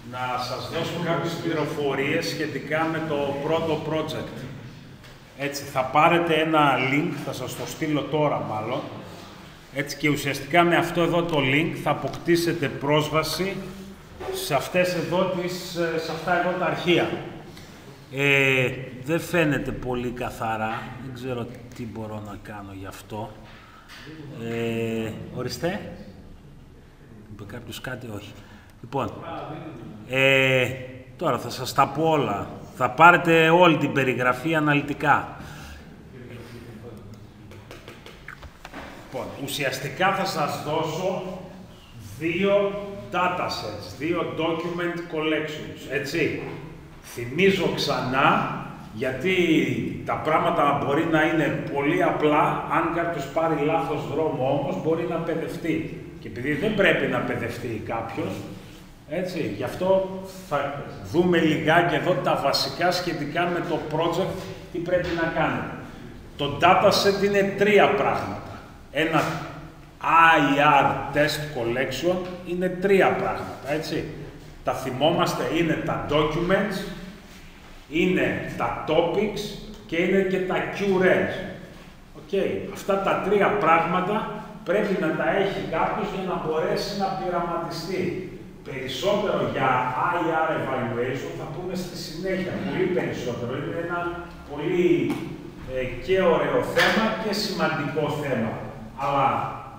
να σας δώσω κάποιες πληροφορίες σχετικά με το πρώτο project. Έτσι, θα πάρετε ένα link, θα σας το στείλω τώρα μάλλον. Έτσι, και ουσιαστικά με αυτό εδώ το link θα αποκτήσετε πρόσβαση σε αυτά εδώ τα αρχεία. Δεν φαίνεται πολύ καθαρά, δεν ξέρω τι μπορώ να κάνω γι' αυτό. Ορίστε. Είπε κάποιος κάτι, όχι. Λοιπόν, τώρα θα σας τα πω όλα. Θα πάρετε όλη την περιγραφή αναλυτικά. Λοιπόν, ουσιαστικά θα σας δώσω δύο datasets, δύο document collections, έτσι. Θυμίζω ξανά, γιατί τα πράγματα μπορεί να είναι πολύ απλά, αν κάποιος πάρει λάθος δρόμο όμως μπορεί να παιδευτεί. Και επειδή δεν πρέπει να παιδευτεί κάποιος, έτσι, γι' αυτό θα δούμε λιγάκι εδώ τα βασικά σχετικά με το project, τι πρέπει να κάνετε. Το dataset είναι τρία πράγματα. Ένα IR test collection είναι τρία πράγματα, έτσι. Τα θυμόμαστε, είναι τα documents, είναι τα topics και είναι και τα QREs. Okay. Αυτά τα τρία πράγματα πρέπει να τα έχει κάποιος για να μπορέσει να πειραματιστεί. Περισσότερο για IR evaluation θα πούμε στη συνέχεια, πολύ περισσότερο. Είναι ένα πολύ και ωραίο θέμα και σημαντικό θέμα. Αλλά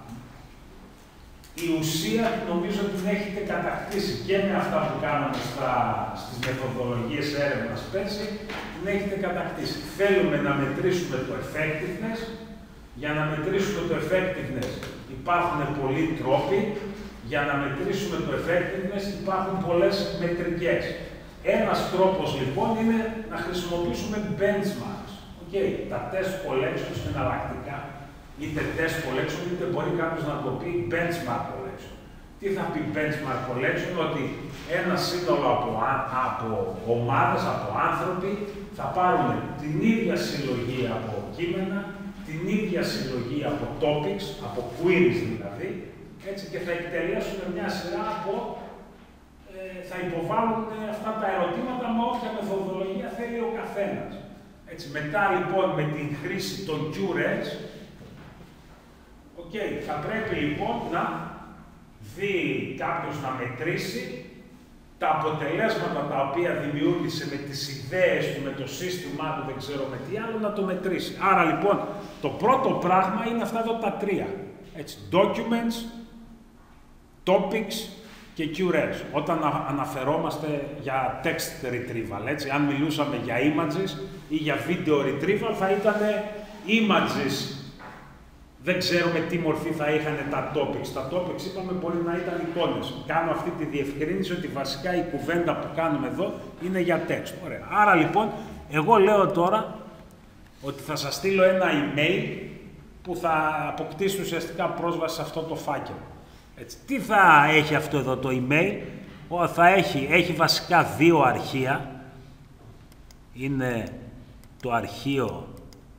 η ουσία νομίζω την έχετε κατακτήσει και με αυτά που κάναμε στις μεθοδολογίες έρευνας πέρσι, την έχετε κατακτήσει. Θέλουμε να μετρήσουμε το effectiveness. Για να μετρήσουμε το effectiveness υπάρχουν πολλοί τρόποι. Για να μετρήσουμε το effectiveness υπάρχουν πολλές μετρικές. Ένας τρόπος λοιπόν είναι να χρησιμοποιήσουμε benchmarks. Okay. Τα test collections εναλλακτικά, είτε test collection, είτε μπορεί κάποιος να το πει benchmark collection. Τι θα πει benchmark collection? Ότι ένα σύνολο από ομάδες, από άνθρωποι, θα πάρουν την ίδια συλλογή από κείμενα, την ίδια συλλογή από topics, από queries δηλαδή, έτσι, και θα εκτελέσουν μια σειρά από, θα υποβάλουν αυτά τα ερωτήματα με όποια μεθοδολογία θέλει ο καθένας. Έτσι, μετά λοιπόν με την χρήση των QREs, θα πρέπει λοιπόν να δει κάποιος να μετρήσει τα αποτελέσματα τα οποία δημιούργησε με τις ιδέες του, με το σύστημά του, δεν ξέρω με τι άλλο, να το μετρήσει. Άρα λοιπόν το πρώτο πράγμα είναι αυτά εδώ τα τρία. Έτσι, documents, topics και QREs. Όταν αναφερόμαστε για text retrieval, έτσι, αν μιλούσαμε για images ή για video retrieval θα ήταν images. Δεν ξέρουμε τι μορφή θα είχαν τα topics. Τα topics είπαμε μπορεί να ήταν εικόνες. Κάνω αυτή τη διευκρίνηση ότι βασικά η κουβέντα που κάνουμε εδώ είναι για text. Ωραία. Άρα λοιπόν, εγώ λέω τώρα ότι θα σας στείλω ένα email που θα αποκτήσει ουσιαστικά πρόσβαση σε αυτό το φάκελο. Έτσι. Τι θα έχει αυτό εδώ το email? Έχει βασικά δύο αρχεία. Είναι το αρχείο,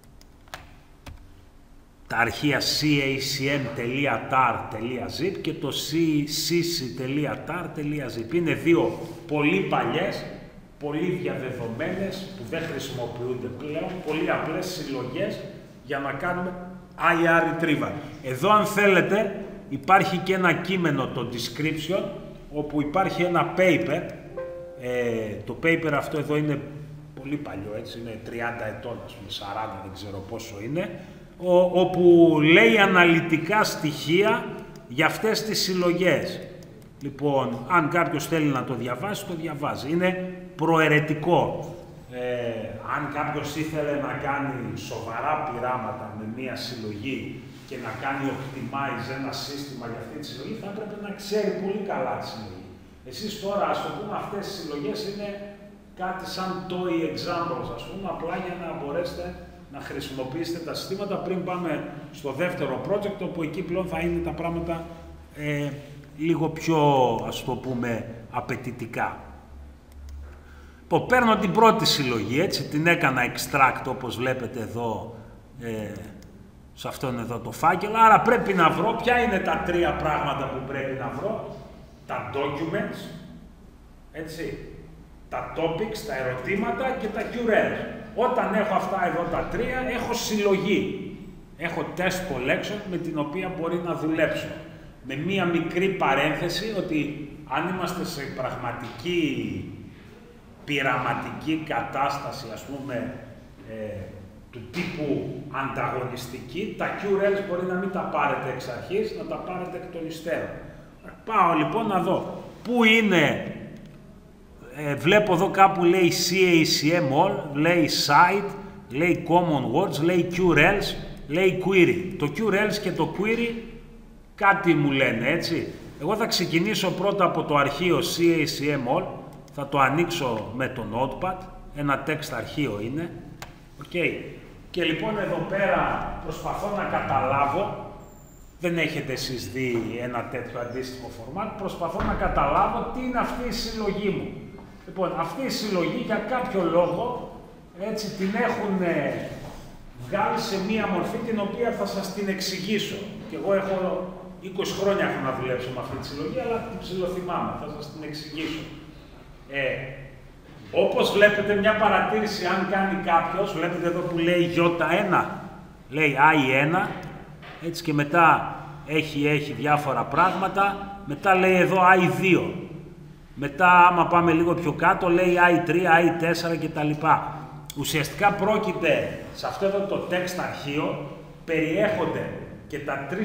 τα αρχεία cacn.tar.zip και το cc.tar.zip. Είναι δύο πολύ παλιές, πολύ διαδεδομένες, που δεν χρησιμοποιούνται πλέον, πολύ απλές συλλογές για να κάνουμε IR retrieval. Εδώ αν θέλετε υπάρχει και ένα κείμενο, το description, όπου υπάρχει ένα paper. Το paper αυτό εδώ είναι πολύ παλιό, έτσι, είναι 30 ετών, ας πούμε, 40, δεν ξέρω πόσο είναι, όπου λέει αναλυτικά στοιχεία για αυτές τις συλλογές. Λοιπόν, αν κάποιος θέλει να το διαβάσει, το διαβάζει. Είναι προαιρετικό. Αν κάποιος ήθελε να κάνει σοβαρά πειράματα με μία συλλογή και να κάνει optimize ένα σύστημα για αυτή τη συλλογή, θα έπρεπε να ξέρει πολύ καλά τη συλλογή. Εσείς τώρα, ας το πούμε, αυτές τις συλλογές είναι κάτι σαν toy examples, ας πούμε, απλά για να μπορέσετε να χρησιμοποιήσετε τα συστήματα πριν πάμε στο δεύτερο project, όπου εκεί πλέον θα είναι τα πράγματα λίγο πιο, ας το πούμε, απαιτητικά. Παίρνω την πρώτη συλλογή, έτσι, την έκανα extract όπως βλέπετε εδώ, σε αυτόν εδώ το φάκελο, άρα πρέπει να βρω ποια είναι τα τρία πράγματα που πρέπει να βρω. Τα documents, Έτσι. Τα topics, τα ερωτήματα και τα QRLs. Όταν έχω αυτά εδώ τα τρία, έχω συλλογή. Έχω test collection με την οποία μπορεί να δουλέψω. Με μία μικρή παρένθεση ότι αν είμαστε σε πραγματική πειραματική κατάσταση, ας πούμε, του τύπου ανταγωνιστική, τα QRLs μπορεί να μην τα πάρετε εξ αρχής, να τα πάρετε εκ των υστέρων. Πάω λοιπόν να δω πού είναι, βλέπω εδώ κάπου λέει CACM all, λέει site, λέει common words, λέει QRLs, λέει query. Το QRLs και το query κάτι μου λένε, έτσι. Εγώ θα ξεκινήσω πρώτα από το αρχείο CACM all, θα το ανοίξω με το Notepad, ένα text αρχείο είναι. Okay. Και λοιπόν εδώ πέρα προσπαθώ να καταλάβω, δεν έχετε εσείς δει ένα τέτοιο αντίστοιχο format, προσπαθώ να καταλάβω τι είναι αυτή η συλλογή μου. Λοιπόν, αυτή η συλλογή για κάποιο λόγο, έτσι την έχουν βγάλει σε μία μορφή την οποία θα σας την εξηγήσω. Και εγώ έχω 20 χρόνια έχω να δουλέψω με αυτή τη συλλογή, αλλά την ψιλοθυμάμαι, θα σας την εξηγήσω. Όπως βλέπετε μια παρατήρηση, αν κάνει κάποιος, βλέπετε εδώ που λέει J1, λέει I1, έτσι και μετά έχει διάφορα πράγματα, μετά λέει εδώ I2, μετά άμα πάμε λίγο πιο κάτω λέει I3, I4 κτλ. Ουσιαστικά πρόκειται, σε αυτό εδώ το text αρχείο, περιέχονται και τα 3.204,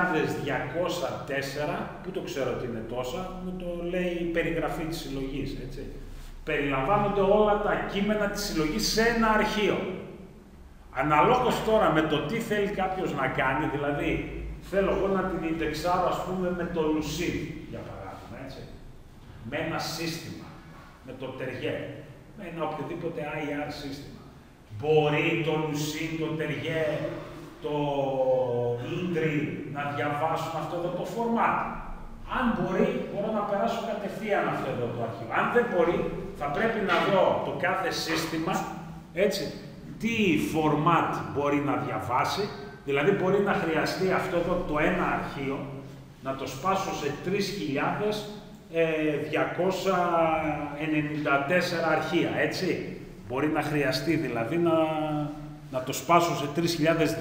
που το ξέρω ότι είναι τόσα, μου το λέει η περιγραφή της συλλογής, έτσι. Περιλαμβάνονται όλα τα κείμενα της συλλογής σε ένα αρχείο. Αναλόγως τώρα με το τι θέλει κάποιος να κάνει, δηλαδή θέλω εγώ να την ιντεξάρω ας πούμε με το Lucid, για παράδειγμα, έτσι. Με ένα σύστημα, με το Terrier, με ένα οποιοδήποτε IR σύστημα. Μπορεί το Lucid, το Terrier, το Indri να διαβάσουν αυτό εδώ το format. Αν μπορεί, μπορώ να περάσω κατευθείαν αυτό εδώ το αρχείο. Αν δεν μπορεί, θα πρέπει να δω το κάθε σύστημα, έτσι, τι format μπορεί να διαβάσει. Δηλαδή, μπορεί να χρειαστεί αυτό εδώ το ένα αρχείο, να το σπάσω σε 3.294 αρχεία, έτσι. Μπορεί να χρειαστεί, δηλαδή, να το σπάσω σε 3.294,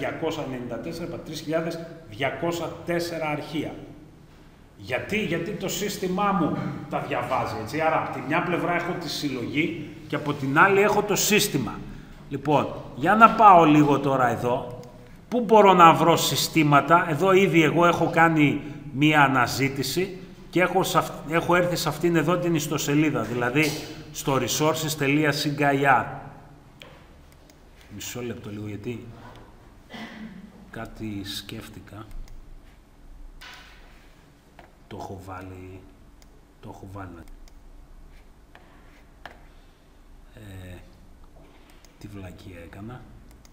3.204 αρχεία. Γιατί το σύστημά μου τα διαβάζει, έτσι. Άρα, από τη μια πλευρά έχω τη συλλογή και από την άλλη έχω το σύστημα. Λοιπόν, για να πάω λίγο τώρα εδώ. Πού μπορώ να βρω συστήματα. Εδώ ήδη εγώ έχω κάνει μία αναζήτηση και έχω έρθει σε αυτήν εδώ την ιστοσελίδα, δηλαδή στο resources.sigir. Μισό λεπτό λίγο, γιατί κάτι σκέφτηκα. Το έχω βάλει. Τι βλακία έκανα.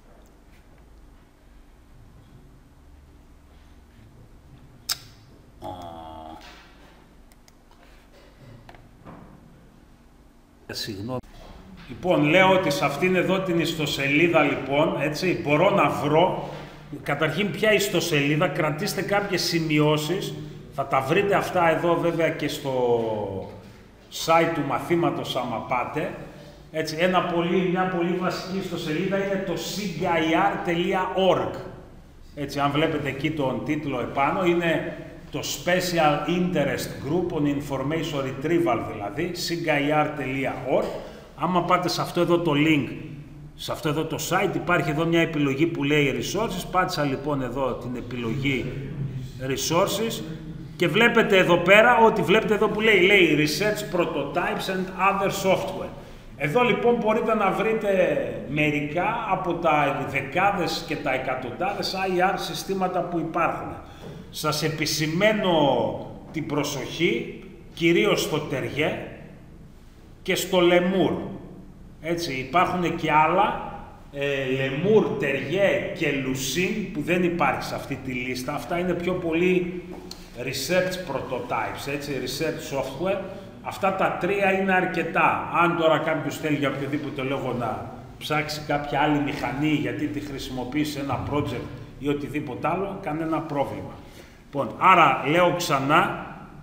Συγγνώμη. Λοιπόν, λέω ότι σε αυτήν εδώ την ιστοσελίδα, λοιπόν, έτσι, μπορώ να βρω, καταρχήν ποια ιστοσελίδα, κρατήστε κάποιες σημειώσεις, θα τα βρείτε αυτά εδώ βέβαια και στο site του μαθήματος άμα πάτε. Έτσι, μια πολύ βασική ιστοσελίδα είναι το sigir.org. Έτσι, αν βλέπετε εκεί τον τίτλο επάνω, είναι το Special Interest Group on Information Retrieval, δηλαδή, sigir.org. Άμα πάτε σε αυτό εδώ το link, σε αυτό εδώ το site, υπάρχει εδώ μια επιλογή που λέει Resources. Πάτησα λοιπόν εδώ την επιλογή Resources και βλέπετε εδώ πέρα ότι βλέπετε εδώ που λέει Research Prototypes and Other Software. Εδώ λοιπόν μπορείτε να βρείτε μερικά από τα δεκάδες και τα εκατοντάδες IR συστήματα που υπάρχουν. Σας επισημαίνω την προσοχή κυρίως στο Terrier και στο Lemur. Έτσι, υπάρχουν και άλλα, Lemur, Terrier και Lucid που δεν υπάρχει σε αυτή τη λίστα. Αυτά είναι πιο πολύ research prototypes, έτσι, research software. Αυτά τα τρία είναι αρκετά. Αν τώρα κάποιος θέλει για οποιοδήποτε λόγο να ψάξει κάποια άλλη μηχανή γιατί τη χρησιμοποιεί σε ένα project ή οτιδήποτε άλλο, κανένα πρόβλημα. Λοιπόν, άρα λέω ξανά,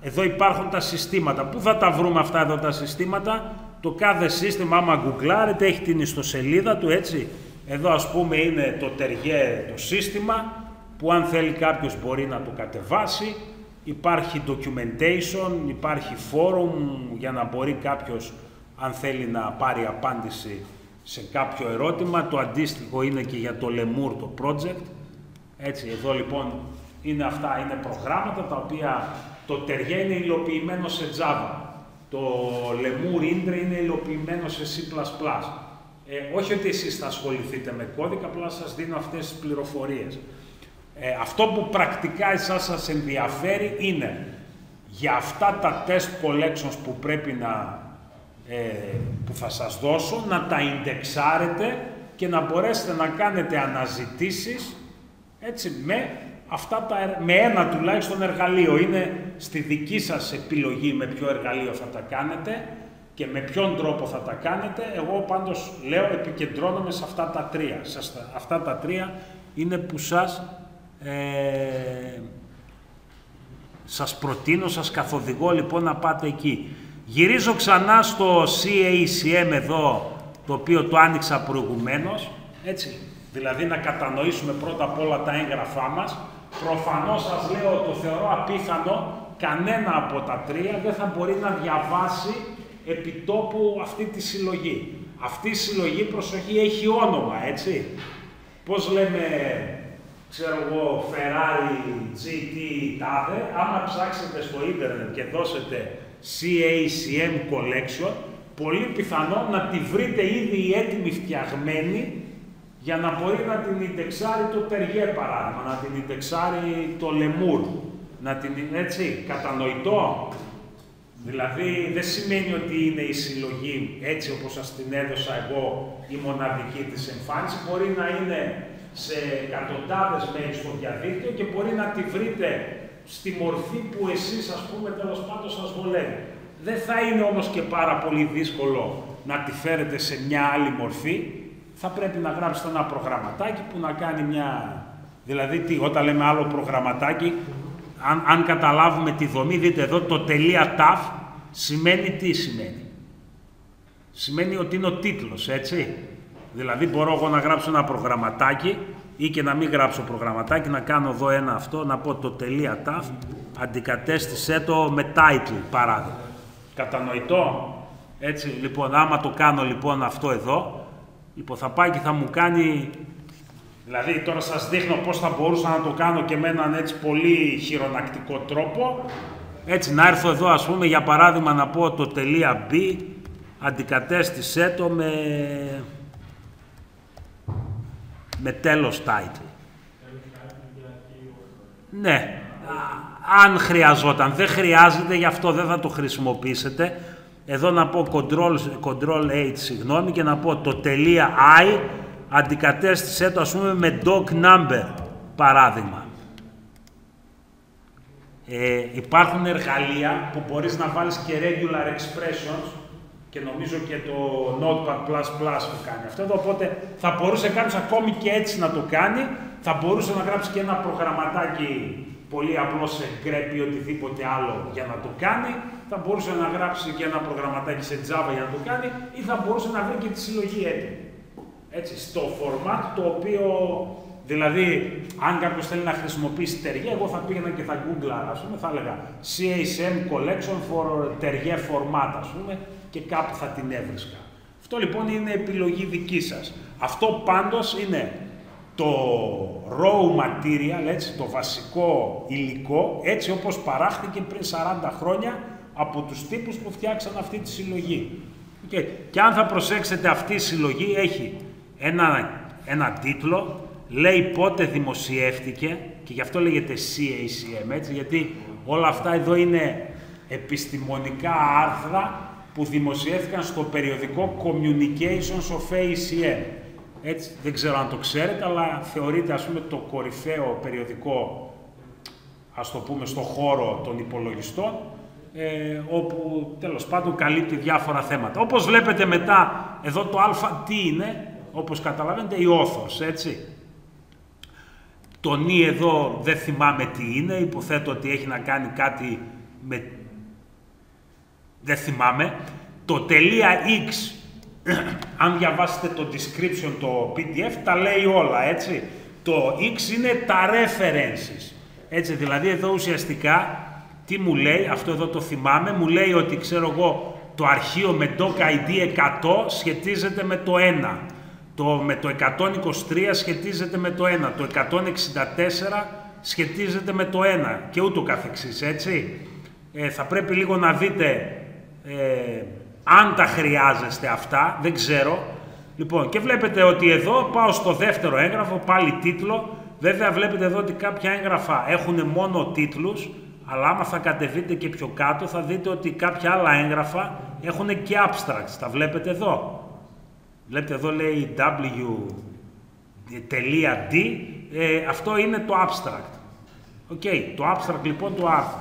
εδώ υπάρχουν τα συστήματα. Πού θα τα βρούμε αυτά εδώ τα συστήματα? Το κάθε σύστημα, άμα γκουγκλάρετε, έχει την ιστοσελίδα του, έτσι. Εδώ ας πούμε είναι το Terrier το σύστημα, που αν θέλει κάποιος μπορεί να το κατεβάσει. Υπάρχει documentation, υπάρχει forum για να μπορεί κάποιος, αν θέλει, να πάρει απάντηση σε κάποιο ερώτημα. Το αντίστοιχο είναι και για το Lemur το project. Έτσι, εδώ λοιπόν είναι αυτά, είναι προγράμματα τα οποία το Terrier είναι υλοποιημένο σε Java. Το Lemur Indra είναι υλοποιημένο σε C++. Όχι ότι εσείς θα ασχοληθείτε με κώδικα, απλά σας δίνω αυτές τις πληροφορίες. Αυτό που πρακτικά εσάς σας ενδιαφέρει είναι για αυτά τα test collections που πρέπει που θα σας δώσω, να τα ιντεξάρετε και να μπορέσετε να κάνετε αναζητήσεις, έτσι, με ένα τουλάχιστον εργαλείο. Είναι στη δική σας επιλογή με ποιο εργαλείο θα τα κάνετε και με ποιον τρόπο θα τα κάνετε. Εγώ πάντως λέω, επικεντρώνομαι σε αυτά τα τρία. Αυτά τα τρία είναι που σας προτείνω, σας καθοδηγώ λοιπόν να πάτε εκεί. Γυρίζω ξανά στο CACM εδώ, το οποίο το άνοιξα προηγουμένως, έτσι, δηλαδή να κατανοήσουμε πρώτα απ' όλα τα έγγραφά μας. Προφανώς σας λέω, το θεωρώ απίθανο, κανένα από τα τρία δεν θα μπορεί να διαβάσει επιτόπου αυτή τη συλλογή. Αυτή η συλλογή, προσοχή, έχει όνομα, έτσι. Πώς λέμε, ξέρω εγώ, Ferrari GT τάδε, άμα ψάξετε στο ίντερνετ και δώσετε CACM Collection, πολύ πιθανό να τη βρείτε ήδη έτοιμη φτιαγμένη για να μπορεί να την ιντεξάρει το Terrier παράδειγμα, να την ιντεξάρει το Lemur, έτσι, κατανοητό. Δηλαδή δεν σημαίνει ότι είναι η συλλογή έτσι όπως σας την έδωσα εγώ η μοναδική της εμφάνιση, μπορεί να είναι σε εκατοντάδες mail στο διαδίκτυο και μπορεί να τη βρείτε στη μορφή που εσείς, ας πούμε, τέλος πάντων σας βολεύει. Δεν θα είναι όμως και πάρα πολύ δύσκολο να τη φέρετε σε μια άλλη μορφή. Θα πρέπει να γράψετε ένα προγραμματάκι που να κάνει μια... Δηλαδή, όταν λέμε άλλο προγραμματάκι, αν καταλάβουμε τη δομή, δείτε εδώ το .taf σημαίνει τι σημαίνει. Σημαίνει ότι είναι ο τίτλος, έτσι. Δηλαδή μπορώ εγώ να γράψω ένα προγραμματάκι ή και να μην γράψω προγραμματάκι, να κάνω εδώ ένα αυτό, να πω το .taf, αντικατέστησέ το με title, παράδειγμα. Κατανοητό. Έτσι, λοιπόν, άμα το κάνω λοιπόν αυτό εδώ, λοιπόν, θα πάει και θα μου κάνει... Δηλαδή, τώρα σας δείχνω πώς θα μπορούσα να το κάνω και με έναν έτσι πολύ χειρονακτικό τρόπο. Έτσι, να έρθω εδώ, ας πούμε, για παράδειγμα, να πω το .b, αντικατέστησέ το με τέλος title. Ναι, αν χρειαζόταν. Δεν χρειάζεται, γι' αυτό δεν θα το χρησιμοποιήσετε. Εδώ να πω Ctrl-H, συγγνώμη, και να πω το .i, αντικατέστησέ το, ας πούμε, με doc number, παράδειγμα. Υπάρχουν εργαλεία που μπορείς να βάλεις και regular expressions και νομίζω και το Notepad++ που κάνει αυτό, οπότε θα μπορούσε κάποιος ακόμη και έτσι να το κάνει, θα μπορούσε να γράψει και ένα προγραμματάκι πολύ απλό σε grep ή οτιδήποτε άλλο για να το κάνει, θα μπορούσε να γράψει και ένα προγραμματάκι σε Java για να το κάνει ή θα μπορούσε να βρει και τη συλλογή έτοιμη. Έτσι, στο format το οποίο, δηλαδή, αν κάποιος θέλει να χρησιμοποιήσει Terrier, εγώ θα πήγαινα και θα Google, ας πούμε, θα έλεγα CACM Collection for Terrier Format, ας πούμε, και κάπου θα την έβρισκα. Αυτό λοιπόν είναι επιλογή δική σας. Αυτό πάντως είναι το raw material, έτσι, το βασικό υλικό, έτσι όπως παράχθηκε πριν 40 χρόνια από τους τύπους που φτιάξαν αυτή τη συλλογή. Και αν θα προσέξετε, αυτή η συλλογή έχει ένα τίτλο, λέει πότε δημοσιεύτηκε και γι' αυτό λέγεται CACM, έτσι, γιατί όλα αυτά εδώ είναι επιστημονικά άρθρα που δημοσιεύτηκαν στο περιοδικό Communications of ACM. Έτσι, δεν ξέρω αν το ξέρετε, αλλά θεωρείται, ας πούμε, το κορυφαίο περιοδικό, ας το πούμε, στο χώρο των υπολογιστών, όπου τέλος πάντων καλύπτει διάφορα θέματα. Όπως βλέπετε μετά, εδώ το α τι είναι, όπως καταλαβαίνετε, η authors, έτσι. Το νι εδώ δεν θυμάμαι τι είναι, υποθέτω ότι έχει να κάνει κάτι δεν θυμάμαι, το .x, αν διαβάσετε το description, το PDF, τα λέει όλα, έτσι. Το x είναι τα references, έτσι, δηλαδή εδώ ουσιαστικά, τι μου λέει, αυτό εδώ το θυμάμαι, μου λέει ότι, ξέρω εγώ, το αρχείο με doc ID 100 σχετίζεται με το 1, με το 123 σχετίζεται με το 1, το 164 σχετίζεται με το 1 και ούτω καθεξής, έτσι. Θα πρέπει λίγο να δείτε αν τα χρειάζεστε αυτά, δεν ξέρω. Λοιπόν, και βλέπετε ότι εδώ πάω στο δεύτερο έγγραφο, πάλι τίτλο. Βέβαια βλέπετε εδώ ότι κάποια έγγραφα έχουν μόνο τίτλους, αλλά άμα θα κατεβείτε και πιο κάτω θα δείτε ότι κάποια άλλα έγγραφα έχουν και abstracts. Τα βλέπετε εδώ. Βλέπετε εδώ λέει w.d, αυτό είναι το abstract. Οκ, το abstract λοιπόν του άρθρου.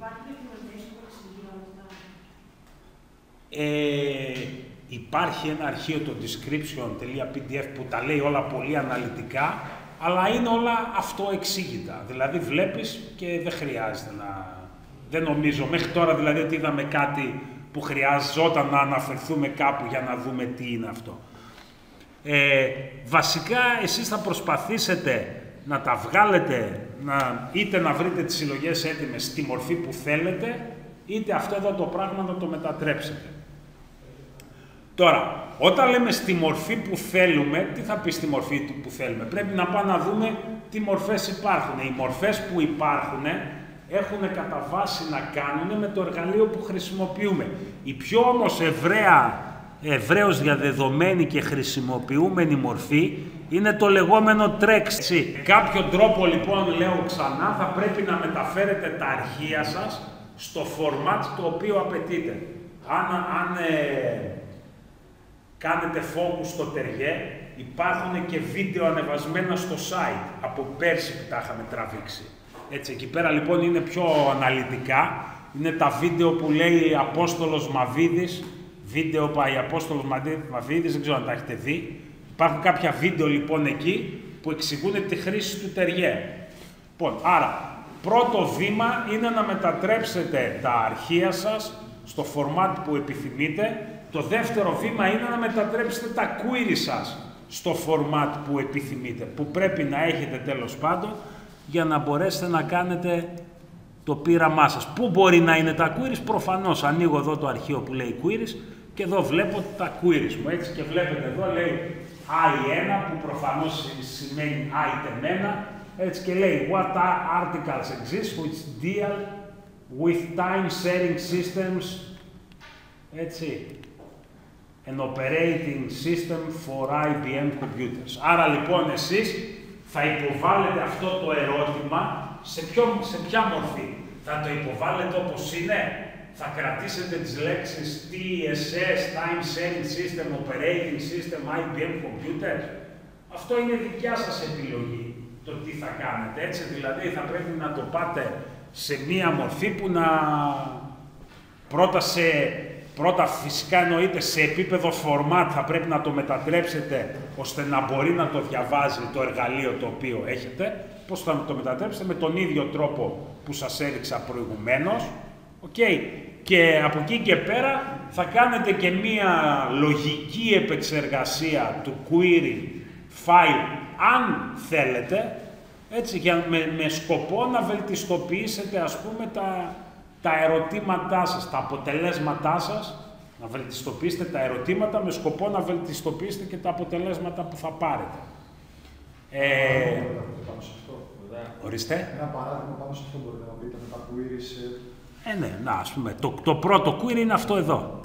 Υπάρχει ένα αρχείο, το description.pdf, που τα λέει όλα πολύ αναλυτικά, αλλά είναι όλα αυτοεξήγητα. Δηλαδή βλέπεις και δεν χρειάζεται να... Δεν νομίζω μέχρι τώρα δηλαδή ότι είδαμε κάτι που χρειαζόταν να αναφερθούμε κάπου για να δούμε τι είναι αυτό. Βασικά εσείς θα προσπαθήσετε να τα βγάλετε, είτε να βρείτε τις συλλογές έτοιμες στη μορφή που θέλετε, είτε αυτό εδώ το πράγμα να το μετατρέψετε. Τώρα, όταν λέμε στη μορφή που θέλουμε, τι θα πει στη μορφή που θέλουμε? Πρέπει να πάμε να δούμε τι μορφές υπάρχουν. Οι μορφές που υπάρχουν έχουν κατά βάση να κάνουν με το εργαλείο που χρησιμοποιούμε. Η πιο όμως ευρέως διαδεδομένη και χρησιμοποιούμενη μορφή είναι το λεγόμενο text. Κάποιο τρόπο λοιπόν, λέω ξανά, θα πρέπει να μεταφέρετε τα αρχεία σας στο format το οποίο απαιτείτε. Αν κάνετε focus στο τεριέ, υπάρχουν και βίντεο ανεβασμένα στο site από πέρσι που τα είχαμε τραβήξει. Έτσι, εκεί πέρα λοιπόν είναι πιο αναλυτικά. Είναι τα βίντεο που λέει Απόστολος Μαβίδης, βίντεο πάει Απόστολος Μαβίδης, δεν ξέρω αν τα έχετε δει. Υπάρχουν κάποια βίντεο λοιπόν εκεί που εξηγούν τη χρήση του τεριέ. Λοιπόν, άρα, πρώτο βήμα είναι να μετατρέψετε τα αρχεία σας στο format που επιθυμείτε. Το δεύτερο βήμα είναι να μετατρέψετε τα query σας στο format που επιθυμείτε, που πρέπει να έχετε τέλος πάντων για να μπορέσετε να κάνετε το πείραμά σας. Πού μπορεί να είναι τα queries? Προφανώς ανοίγω εδώ το αρχείο που λέει queries και εδώ βλέπω τα queries μου, έτσι, και βλέπετε εδώ λέει I1 που προφανώς σημαίνει item 1, έτσι, και λέει what articles exist which deal with time sharing systems, έτσι, an operating system for IBM computers. Άρα λοιπόν εσείς θα υποβάλλετε αυτό το ερώτημα σε ποια μορφή? Θα το υποβάλλετε όπως είναι? Θα κρατήσετε τις λέξεις TSS, Time Sharing System, Operating System, IBM Computers? Αυτό είναι δικιά σας επιλογή, το τι θα κάνετε, έτσι, δηλαδή θα πρέπει να το πάτε σε μία μορφή που να πρώτα φυσικά εννοείται σε επίπεδο format θα πρέπει να το μετατρέψετε ώστε να μπορεί να το διαβάζει το εργαλείο το οποίο έχετε. Πώς θα το μετατρέψετε? Με τον ίδιο τρόπο που σας έδειξα προηγουμένως. Okay. Και από εκεί και πέρα θα κάνετε και μία λογική επεξεργασία του query file αν θέλετε, έτσι, με σκοπό να βελτιστοποιήσετε ας πούμε τα ερωτήματά σας, τα αποτελέσματά σας, να βελτιστοποιήσετε τα ερωτήματα με σκοπό να βελτιστοποιήσετε και τα αποτελέσματα που θα πάρετε. Ορίστε. Ένα παράδειγμα πάνω σε αυτό μπορείτε να πείτε με τα queries. Ναι, να, ας πούμε, το πρώτο query είναι αυτό εδώ.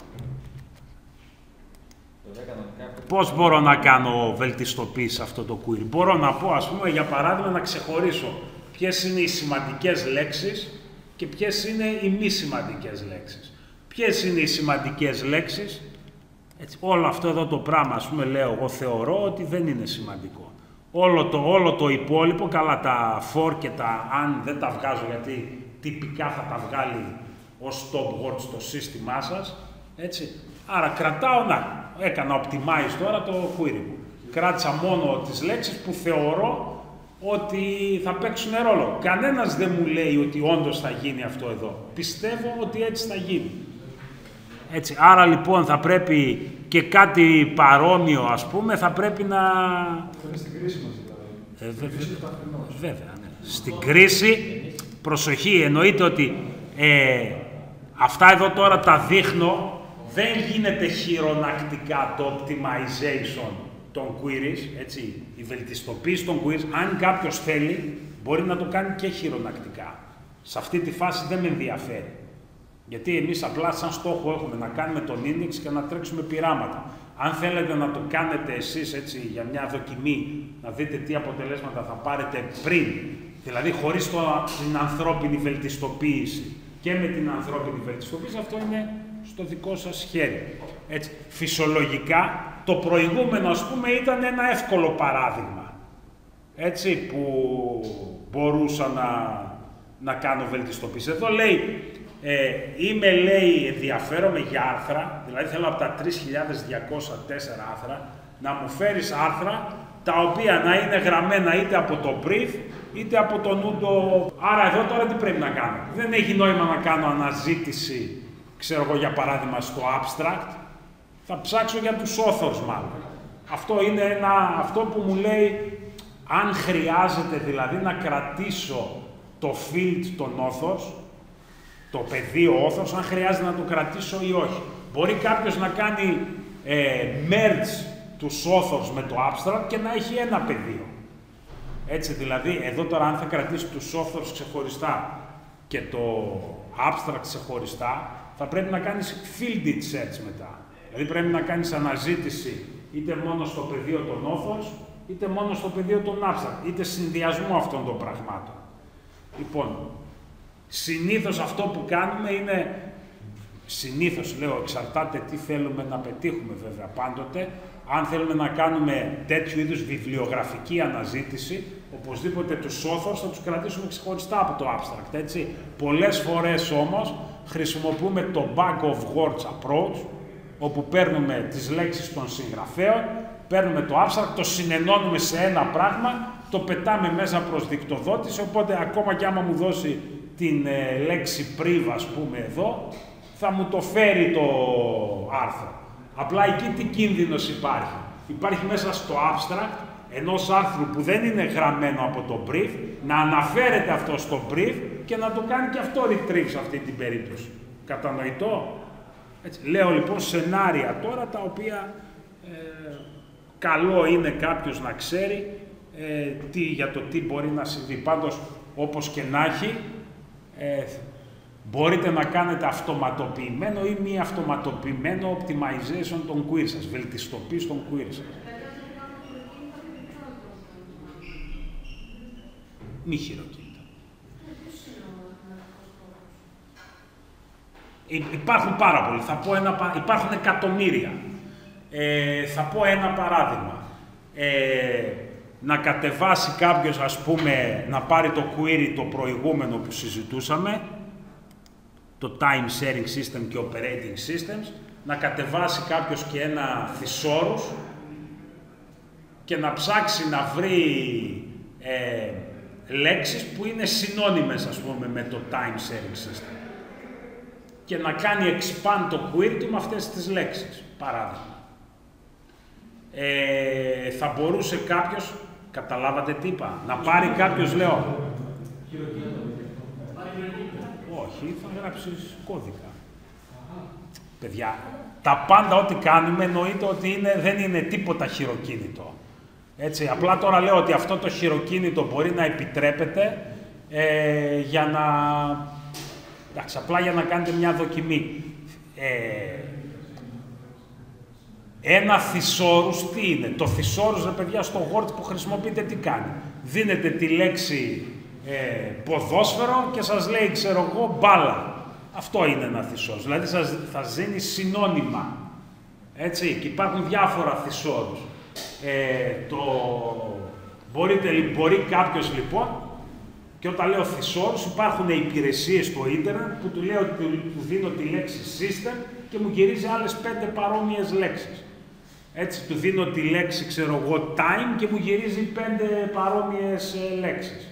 Πώς μπορώ να κάνω βελτιστοποίηση σε αυτό το query? Μπορώ να πω, ας πούμε, για παράδειγμα, να ξεχωρίσω ποιες είναι οι σημαντικές λέξεις και ποιες είναι οι μη σημαντικές λέξεις. Ποιες είναι οι σημαντικές λέξεις? Έτσι, όλο αυτό εδώ το πράγμα, ας πούμε, λέω, εγώ θεωρώ ότι δεν είναι σημαντικό. Όλο το υπόλοιπο, καλά, τα for και τα αν δεν τα βγάζω γιατί τυπικά θα τα βγάλει ως stop word στο σύστημά σας, έτσι. Άρα κρατάω, έκανα optimize τώρα το query μου. Κράτησα μόνο τις λέξεις που θεωρώ ότι θα παίξουν ρόλο. Κανένας δεν μου λέει ότι όντως θα γίνει αυτό εδώ. Πιστεύω ότι έτσι θα γίνει. Έτσι, άρα λοιπόν θα πρέπει και κάτι παρόμοιο, ας πούμε, θα πρέπει να... Στην κρίση μας δηλαδή. Βέβαια, ναι. Στην κρίση, προσοχή, εννοείται ότι αυτά εδώ τώρα τα δείχνω, δεν γίνεται χειρονακτικά το optimization των queries, έτσι, η βελτιστοποίηση των queries. Αν κάποιος θέλει, μπορεί να το κάνει και χειρονακτικά. Σε αυτή τη φάση δεν με ενδιαφέρει. Γιατί εμείς απλά σαν στόχο έχουμε να κάνουμε τον index και να τρέξουμε πειράματα. Αν θέλετε να το κάνετε εσείς έτσι για μια δοκιμή, να δείτε τι αποτελέσματα θα πάρετε πριν, δηλαδή χωρίς την ανθρώπινη βελτιστοποίηση και με την ανθρώπινη βελτιστοποίηση, αυτό είναι στο δικό σας χέρι. Έτσι, φυσιολογικά, το προηγούμενο, ας πούμε, ήταν ένα εύκολο παράδειγμα, έτσι, που μπορούσα να κάνω βελτιστοποίηση. Εδώ λέει, ενδιαφέρομαι για άρθρα, δηλαδή θέλω από τα 3.204 άρθρα να μου φέρεις άρθρα τα οποία να είναι γραμμένα είτε από το brief είτε από το Nudo. Άρα εδώ τώρα τι πρέπει να κάνω? Δεν έχει νόημα να κάνω αναζήτηση, ξέρω εγώ, για παράδειγμα στο abstract. Θα ψάξω για τους authors μάλλον. Αυτό είναι αυτό που μου λέει αν χρειάζεται δηλαδή να κρατήσω το field των authors, το πεδίο authors, αν χρειάζεται να το κρατήσω ή όχι. Μπορεί κάποιος να κάνει merge τους authors με το abstract και να έχει ένα πεδίο. Έτσι δηλαδή, εδώ τώρα αν θα κρατήσει τους authors ξεχωριστά και το abstract ξεχωριστά, θα πρέπει να κάνεις fielded search μετά. Δηλαδή πρέπει να κάνεις αναζήτηση είτε μόνο στο πεδίο των authors, είτε μόνο στο πεδίο των abstract, είτε συνδυασμό αυτών των πραγμάτων. Λοιπόν, συνήθως αυτό που κάνουμε είναι, συνήθως λέω, εξαρτάται τι θέλουμε να πετύχουμε βέβαια πάντοτε. Αν θέλουμε να κάνουμε τέτοιου είδους βιβλιογραφική αναζήτηση, οπωσδήποτε τους authors θα τους κρατήσουμε ξεχωριστά από το abstract, έτσι. Πολλές φορές όμως χρησιμοποιούμε το bag of words approach, όπου παίρνουμε τις λέξεις των συγγραφέων, παίρνουμε το abstract, το συνενώνουμε σε ένα πράγμα, το πετάμε μέσα προς δικτοδότηση, οπότε ακόμα και άμα μου δώσει την λέξη priv, ας πούμε εδώ, θα μου το φέρει το άρθρο. Απλά εκεί τι κίνδυνος υπάρχει? Υπάρχει μέσα στο abstract ενός άρθρου που δεν είναι γραμμένο από το brief, να αναφέρεται αυτό στο brief και να το κάνει και αυτό retrieve σε αυτή την περίπτωση. Κατανοητό? Έτσι. Λέω λοιπόν σενάρια τώρα τα οποία καλό είναι κάποιος να ξέρει για το τι μπορεί να συμβεί. Πάντως, όπως και να έχει, μπορείτε να κάνετε αυτοματοποιημένο ή μη αυτοματοποιημένο optimization των queries σας, βελτιστοποίηση των queries σας. Μη χειροκίνητα. Υπάρχουν πάρα πολλοί. Υπάρχουν εκατομμύρια. Θα πω ένα παράδειγμα. Να κατεβάσει κάποιος, ας πούμε, να πάρει το query το προηγούμενο που συζητούσαμε, το time sharing system και operating systems, να κατεβάσει κάποιος και ένα thesaurus και να ψάξει να βρει λέξεις που είναι συνώνυμες, ας πούμε, με το time sharing system και να κάνει expand το query του με αυτές τις λέξεις, παράδειγμα. Θα μπορούσε κάποιος, καταλάβατε τι είπα, να πάρει κάποιος, λέω, όχι, θα γράψεις κώδικα. Παιδιά, τα πάντα ό,τι κάνουμε εννοείται ότι δεν είναι τίποτα χειροκίνητο. Έτσι, απλά τώρα λέω ότι αυτό το χειροκίνητο μπορεί να επιτρέπεται για να... Εντάξει, απλά για να κάνετε μια δοκιμή. Ένα thesaurus τι είναι? Το thesaurus, ρε παιδιά, στο Word που χρησιμοποιείτε τι κάνει? Δίνετε τη λέξη ποδόσφαιρο και σας λέει, ξέρω εγώ, μπάλα. Αυτό είναι ένα thesaurus. Δηλαδή θα δίνει συνώνυμα. Έτσι, και υπάρχουν διάφορα thesaurus. Μπορεί κάποιος λοιπόν, και όταν λέω thesaurus, υπάρχουν υπηρεσίες στο ίντερνετ που του λέω ότι του δίνω τη λέξη system και μου γυρίζει άλλες 5 παρόμοιες λέξεις. Έτσι, του δίνω τη λέξη, ξέρω εγώ, time και μου γυρίζει 5 παρόμοιες λέξεις.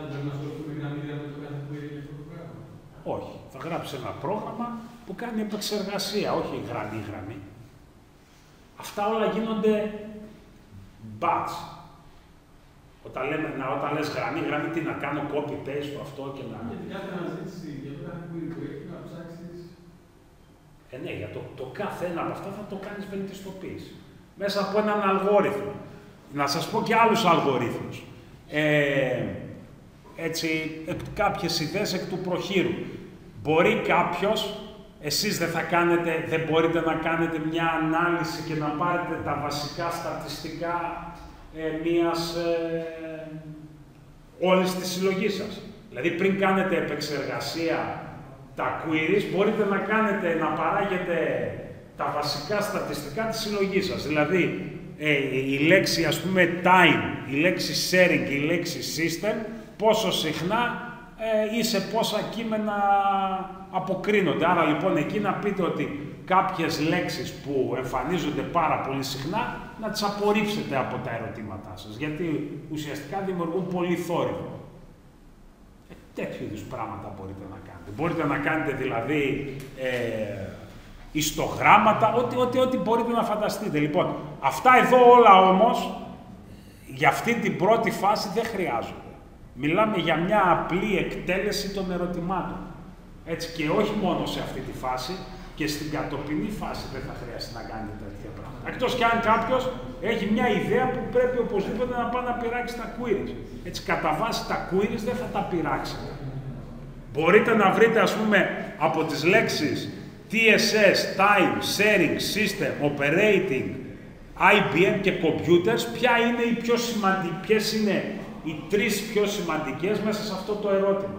Όχι. Θα γράψει ένα πρόγραμμα που κάνει επεξεργασία, όχι γραμμή. Αυτά όλα γίνονται batch. Όταν λες γραμμή, τι να κάνω, copy-paste αυτό και να... Για κάθε αναζήτηση, για το κάθε query που έχει, να ψάξεις... Ναι, για το κάθε ένα από αυτά θα το κάνεις βελτιστοποίηση. Μέσα από έναν αλγόριθμο. Να σας πω και άλλους αλγορίθμους. Έτσι, κάποιες ιδέες εκ του προχείρου. Μπορεί κάποιος, εσείς δεν μπορείτε να κάνετε μια ανάλυση και να πάρετε τα βασικά στατιστικά όλης της συλλογής σας. Δηλαδή, πριν κάνετε επεξεργασία τα queries, μπορείτε να παράγετε τα βασικά στατιστικά της συλλογής σας. Δηλαδή, η λέξη, ας πούμε, time, η λέξη sharing, η λέξη system, πόσο συχνά ή σε πόσα κείμενα αποκρίνονται. Άρα, λοιπόν, εκεί να πείτε ότι κάποιες λέξεις που εμφανίζονται πάρα πολύ συχνά, να τις απορρίψετε από τα ερωτήματά σας, γιατί ουσιαστικά δημιουργούν πολύ θόρυβο. Τέτοιου είδους πράγματα μπορείτε να κάνετε. Μπορείτε να κάνετε δηλαδή ιστογράμματα, ό,τι μπορείτε να φανταστείτε. Λοιπόν, αυτά εδώ όλα όμως, για αυτή την πρώτη φάση δεν χρειάζονται. Μιλάμε για μια απλή εκτέλεση των ερωτημάτων. Έτσι, και όχι μόνο σε αυτή τη φάση, και στην κατοπινή φάση δεν θα χρειαστεί να κάνετε τέτοια πράγματα. Εκτός κι αν κάποιος έχει μια ιδέα που πρέπει οπωσδήποτε να πάει να πειράξει τα queries. Έτσι, κατά βάση τα queries δεν θα τα πειράξετε. Μπορείτε να βρείτε, ας πούμε, από τις λέξεις TSS, Time, Sharing, System, Operating, IBM και Computers, ποιες είναι οι 3 πιο σημαντικές μέσα σε αυτό το ερώτημα.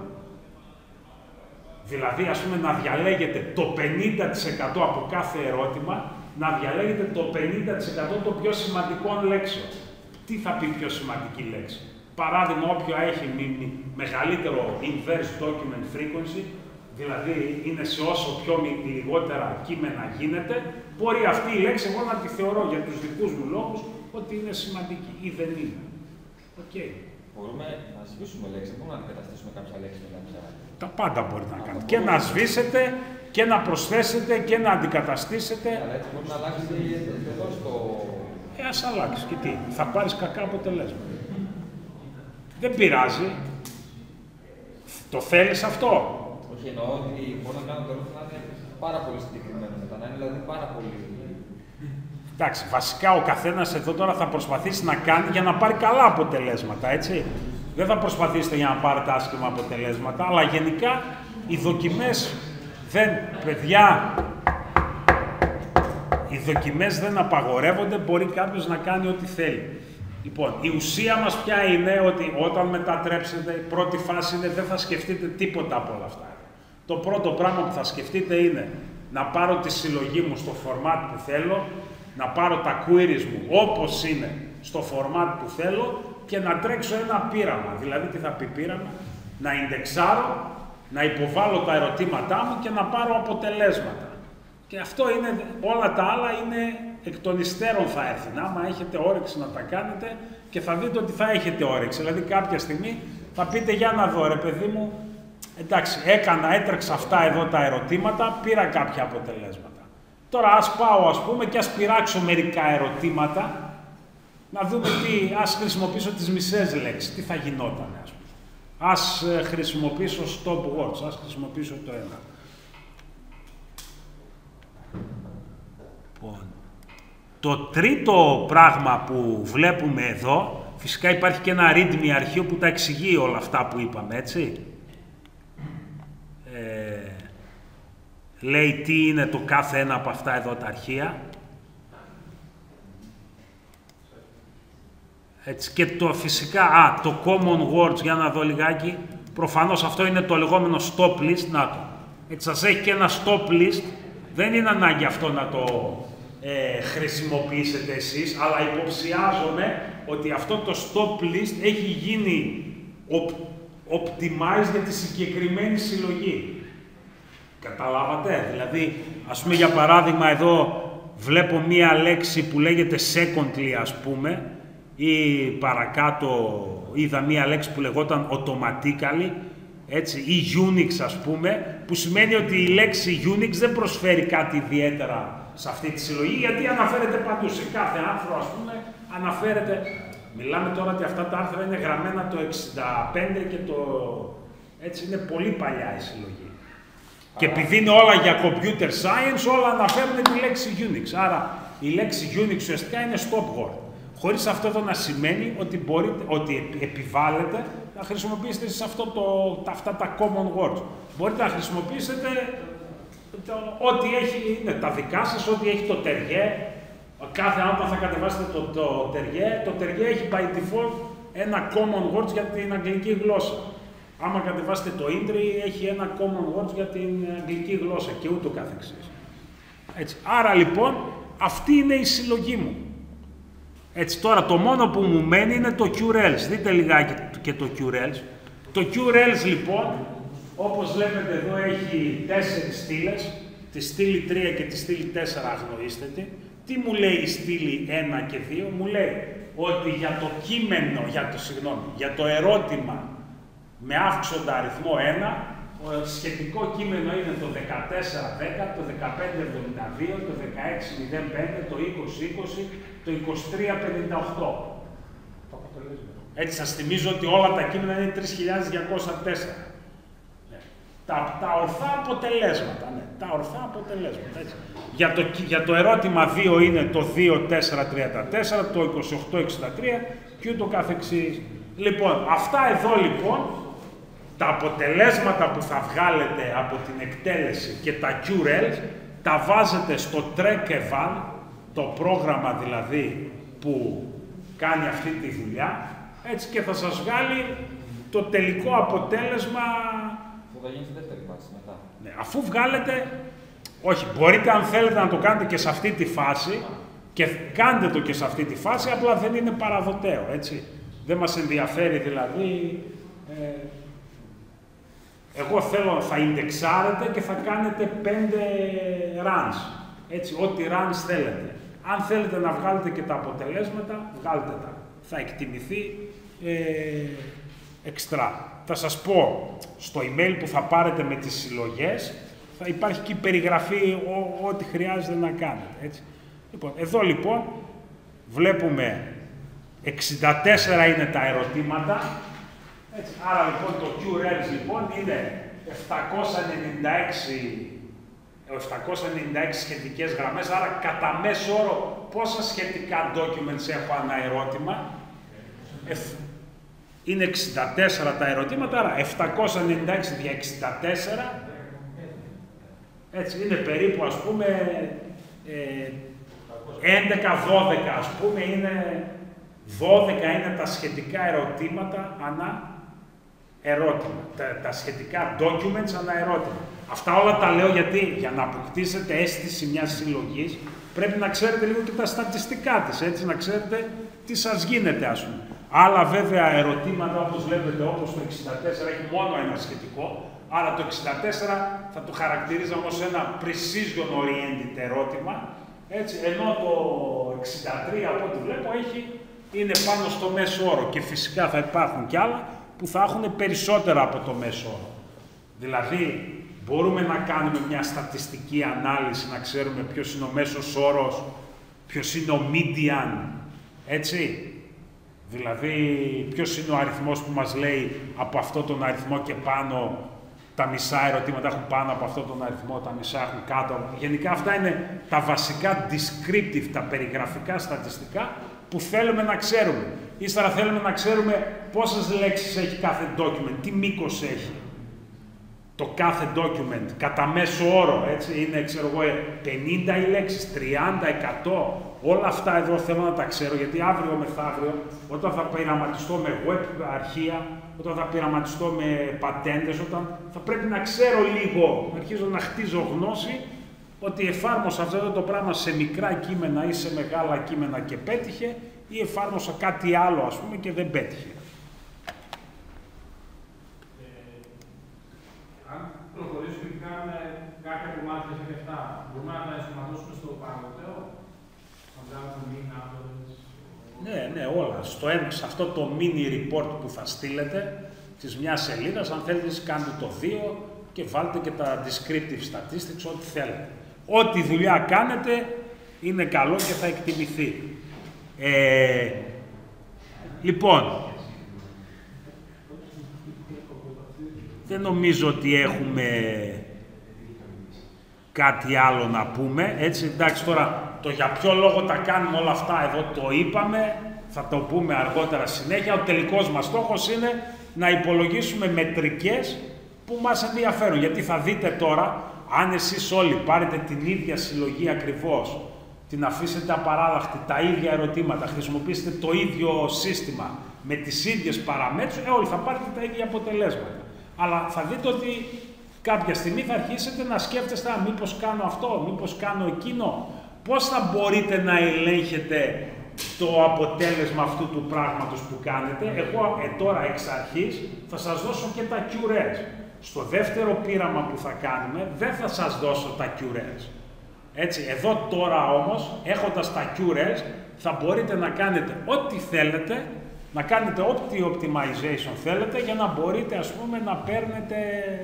Δηλαδή, ας πούμε, να διαλέγετε το 50% από κάθε ερώτημα, να διαλέγετε το 50% των πιο σημαντικών λέξεων. Τι θα πει πιο σημαντική λέξη? Παράδειγμα, όποιο έχει μεγαλύτερο inverse document frequency, δηλαδή είναι σε όσο πιο λιγότερα κείμενα γίνεται, μπορεί αυτή η λέξη εγώ να τη θεωρώ για τους δικούς μου λόγους ότι είναι σημαντική ή δεν είναι. Okay. Μπορούμε να σβήσουμε λέξη, μπορούμε να αντικαταστήσουμε κάποια λέξη με κάποια. Τα πάντα μπορείτε να κάνετε. Και να σβήσετε και να προσθέσετε και να αντικαταστήσετε. Αλλά έτσι μπορεί να αλλάξει εδώ στο... Ας αλλάξει και τι, θα πάρεις κακά αποτελέσματα. Δεν πειράζει. Το θέλεις αυτό? Όχι, εννοώ ότι μπορώ να κάνω το ερώτημα να είναι πάρα πολύ συγκεκριμένο μετά, να είναι δηλαδή πάρα πολύ... Εντάξει, βασικά ο καθένας εδώ τώρα θα προσπαθήσει να κάνει για να πάρει καλά αποτελέσματα, έτσι. Δεν θα προσπαθήσετε για να πάρετε άσχημα αποτελέσματα, αλλά γενικά οι δοκιμές οι δοκιμές δεν απαγορεύονται, μπορεί κάποιος να κάνει ό,τι θέλει. Λοιπόν, η ουσία μας ποια είναι, ότι όταν μετατρέψετε, η πρώτη φάση είναι δεν θα σκεφτείτε τίποτα από όλα αυτά. Το πρώτο πράγμα που θα σκεφτείτε είναι να πάρω τη συλλογή μου στο format που θέλω, να πάρω τα queries μου όπως είναι στο format που θέλω και να τρέξω ένα πείραμα. Δηλαδή, τι θα πει πείραμα? Να ιντεξάρω, να υποβάλω τα ερωτήματά μου και να πάρω αποτελέσματα. Και αυτό είναι, όλα τα άλλα είναι εκ των υστέρων θα έρθουν. Άμα έχετε όρεξη να τα κάνετε και θα δείτε ότι θα έχετε όρεξη. Δηλαδή, κάποια στιγμή θα πείτε για να δω, ρε παιδί μου, εντάξει, έτρεξα αυτά εδώ τα ερωτήματα, πήρα κάποια αποτελέσματα. Τώρα ας πάω, ας πούμε, και ας πειράξω μερικά ερωτήματα, να δούμε ας χρησιμοποιήσω τις μισές λέξεις, τι θα γινόταν, ας πούμε. Ας χρησιμοποιήσω stop words, ας χρησιμοποιήσω το ένα. Το τρίτο πράγμα που βλέπουμε εδώ, φυσικά υπάρχει και ένα readme αρχείο που τα εξηγεί όλα αυτά που είπαμε, έτσι. Λέει τι είναι το κάθε ένα από αυτά εδώ τα αρχεία. Έτσι, και το φυσικά, το common words, για να δω λιγάκι, προφανώς αυτό είναι το λεγόμενο stop list, να το. Έτσι, σας έχει και ένα stop list, δεν είναι ανάγκη αυτό να το χρησιμοποιήσετε εσείς, αλλά υποψιάζομαι ότι αυτό το stop list έχει γίνει optimize για τη συγκεκριμένη συλλογή. Καταλάβατε, δηλαδή, ας πούμε για παράδειγμα εδώ, βλέπω μία λέξη που λέγεται secondly, ας πούμε, ή παρακάτω είδα μία λέξη που λεγόταν automatically, έτσι, ή Unix, ας πούμε, που σημαίνει ότι η λέξη Unix δεν προσφέρει κάτι ιδιαίτερα σε αυτή τη συλλογή, γιατί αναφέρεται παντού, σε κάθε άρθρο, ας πούμε, αναφέρεται. Μιλάμε τώρα ότι αυτά τα άρθρα είναι γραμμένα το 65 και το... έτσι, είναι πολύ παλιά η συλλογή. Και επειδή είναι όλα για computer science, όλα αναφέρουν τη λέξη Unix. Άρα η λέξη Unix ουσιαστικά είναι stop word. Χωρίς αυτό εδώ να σημαίνει ότι επιβάλλεται να χρησιμοποιήσετε σε αυτά τα common words. Μπορείτε να χρησιμοποιήσετε ό,τι έχει, είναι τα δικά σας, ό,τι έχει το τεριέ. Κάθε άνθρωπο θα κατεβάσετε το τεριέ. Το τεριέ έχει by default ένα common words για την αγγλική γλώσσα. Άμα κατεβάσετε το Indri, έχει ένα common words για την αγγλική γλώσσα και ούτω καθεξής. Έτσι. Άρα λοιπόν, αυτή είναι η συλλογή μου. Έτσι, τώρα το μόνο που μου μένει είναι το QRELS. Δείτε λιγάκι και το QRELS. Το QRELS λοιπόν, όπως βλέπετε εδώ, έχει 4 στήλες. Τη στήλη 3 και τη στήλη 4 αγνοήστε τη. Τι μου λέει η στήλη 1 και 2? Μου λέει ότι για το κείμενο, για το ερώτημα με αύξοντα αριθμό 1, το σχετικό κείμενο είναι το 1410, το 1572, το 1605, το 2020, το 2358. Έτσι σας θυμίζω ότι όλα τα κείμενα είναι 3204. Τα ορθά αποτελέσματα, ναι, τα ορθά αποτελέσματα, έτσι. Για το ερώτημα 2 είναι το 2434, το 2863 και ούτω καθεξής. Λοιπόν, αυτά εδώ λοιπόν, τα αποτελέσματα που θα βγάλετε από την εκτέλεση και τα QRELS, τα βάζετε στο TREC-EVAL, το πρόγραμμα δηλαδή που κάνει αυτή τη δουλειά, έτσι, και θα σας βγάλει το τελικό αποτέλεσμα. Θα γίνει στη δεύτερη φάση μετά. Ναι, αφού βγάλετε, όχι, μπορείτε αν θέλετε να το κάνετε και σε αυτή τη φάση και κάντε το και σε αυτή τη φάση, απλά δεν είναι παραδοτέο, έτσι. Δεν μας ενδιαφέρει δηλαδή, εγώ θέλω, θα ιντεξάρετε και θα κάνετε 5 runs, έτσι, ό,τι runs θέλετε. Αν θέλετε να βγάλετε και τα αποτελέσματα, βγάλτε τα. Θα εκτιμηθεί εξτρά. Θα σας πω, στο email που θα πάρετε με τις συλλογές, θα υπάρχει και η περιγραφή ό,τι χρειάζεται να κάνετε, έτσι. Λοιπόν, εδώ λοιπόν βλέπουμε 64 είναι τα ερωτήματα, έτσι. Άρα λοιπόν το QRELS λοιπόν είναι 796 σχετικές γραμμές, άρα κατά μέσο όρο πόσα σχετικά documents έχω ανά ερώτημα? Είναι 64 τα ερωτήματα, άρα 796 δια 64, έτσι, είναι περίπου ας πούμε 11-12 ας πούμε, είναι 12 είναι τα σχετικά ερωτήματα ανά ερώτημα, τα σχετικά documents ανά ερώτημα. Αυτά όλα τα λέω γιατί για να αποκτήσετε αίσθηση μιας συλλογής πρέπει να ξέρετε λίγο και τα στατιστικά της, έτσι, να ξέρετε τι σας γίνεται ας πούμε. Άλλα βέβαια ερωτήματα όπως βλέπετε, όπως το 64 έχει μόνο ένα σχετικό, άρα το 64 θα το χαρακτηρίζαμε ως ένα precision oriented ερώτημα, έτσι, ενώ το 63 από ό,τι βλέπω είναι πάνω στο μέσο όρο και φυσικά θα υπάρχουν κι άλλα που θα έχουν περισσότερα από το μέσο όρο. Δηλαδή, μπορούμε να κάνουμε μια στατιστική ανάλυση, να ξέρουμε ποιος είναι ο μέσος όρος, ποιος είναι ο median, έτσι. Δηλαδή, ποιος είναι ο αριθμός που μας λέει από αυτόν τον αριθμό και πάνω, τα μισά ερωτήματα έχουν πάνω από αυτόν τον αριθμό, τα μισά έχουν κάτω. Γενικά αυτά είναι τα βασικά descriptive, τα περιγραφικά στατιστικά που θέλουμε να ξέρουμε. Ύστερα θέλουμε να ξέρουμε πόσες λέξεις έχει κάθε document, τι μήκος έχει το κάθε document, κατά μέσο όρο, έτσι, είναι, ξέρω εγώ, 50 οι λέξεις, 30, 100, όλα αυτά εδώ θέλω να τα ξέρω, γιατί αύριο μεθαύριο, όταν θα πειραματιστώ με web αρχεία, όταν θα πειραματιστώ με πατέντες, όταν θα πρέπει να ξέρω λίγο, να αρχίζω να χτίζω γνώση, ότι εφάρμοσα αυτό το πράγμα σε μικρά κείμενα ή σε μεγάλα κείμενα και πέτυχε, ή εφάρμοσα κάτι άλλο, ας πούμε, και δεν πέτυχε. Προχωρήσουμε και κάνουμε κάποια κομμάτια σε αυτά. Μπορούμε να τα ενσωματώσουμε στο παραγωγό. σε αυτό το mini report που θα στείλετε της μιας σελίδας, αν θέλετε κάντε το 2 και βάλτε και τα descriptive statistics, ό,τι θέλετε. Ό,τι δουλειά κάνετε είναι καλό και θα εκτιμηθεί. Λοιπόν, δεν νομίζω ότι έχουμε κάτι άλλο να πούμε, έτσι, εντάξει, τώρα το για ποιο λόγο τα κάνουμε όλα αυτά εδώ το είπαμε, θα το πούμε αργότερα συνέχεια. Ο τελικός μας στόχος είναι να υπολογίσουμε μετρικές που μας ενδιαφέρουν, γιατί θα δείτε τώρα, αν εσείς όλοι πάρετε την ίδια συλλογή ακριβώς, την αφήσετε απαράλλαχτη, τα ίδια ερωτήματα, χρησιμοποιήσετε το ίδιο σύστημα, με τις ίδιες παραμέτρους, όλοι θα πάρετε τα ίδια αποτελέσματα. Αλλά θα δείτε ότι κάποια στιγμή θα αρχίσετε να σκέφτεστε, μήπως κάνω αυτό, μήπως κάνω εκείνο. Πώς θα μπορείτε να ελέγχετε το αποτέλεσμα αυτού του πράγματος που κάνετε? Εγώ τώρα εξ αρχής θα σας δώσω και τα QREs. Στο δεύτερο πείραμα που θα κάνουμε δεν θα σας δώσω τα QREs. Έτσι, εδώ τώρα όμως, έχοντας τα QREs, θα μπορείτε να κάνετε ό,τι θέλετε, να κάνετε ό,τι optimization θέλετε για να μπορείτε, ας πούμε, να παίρνετε,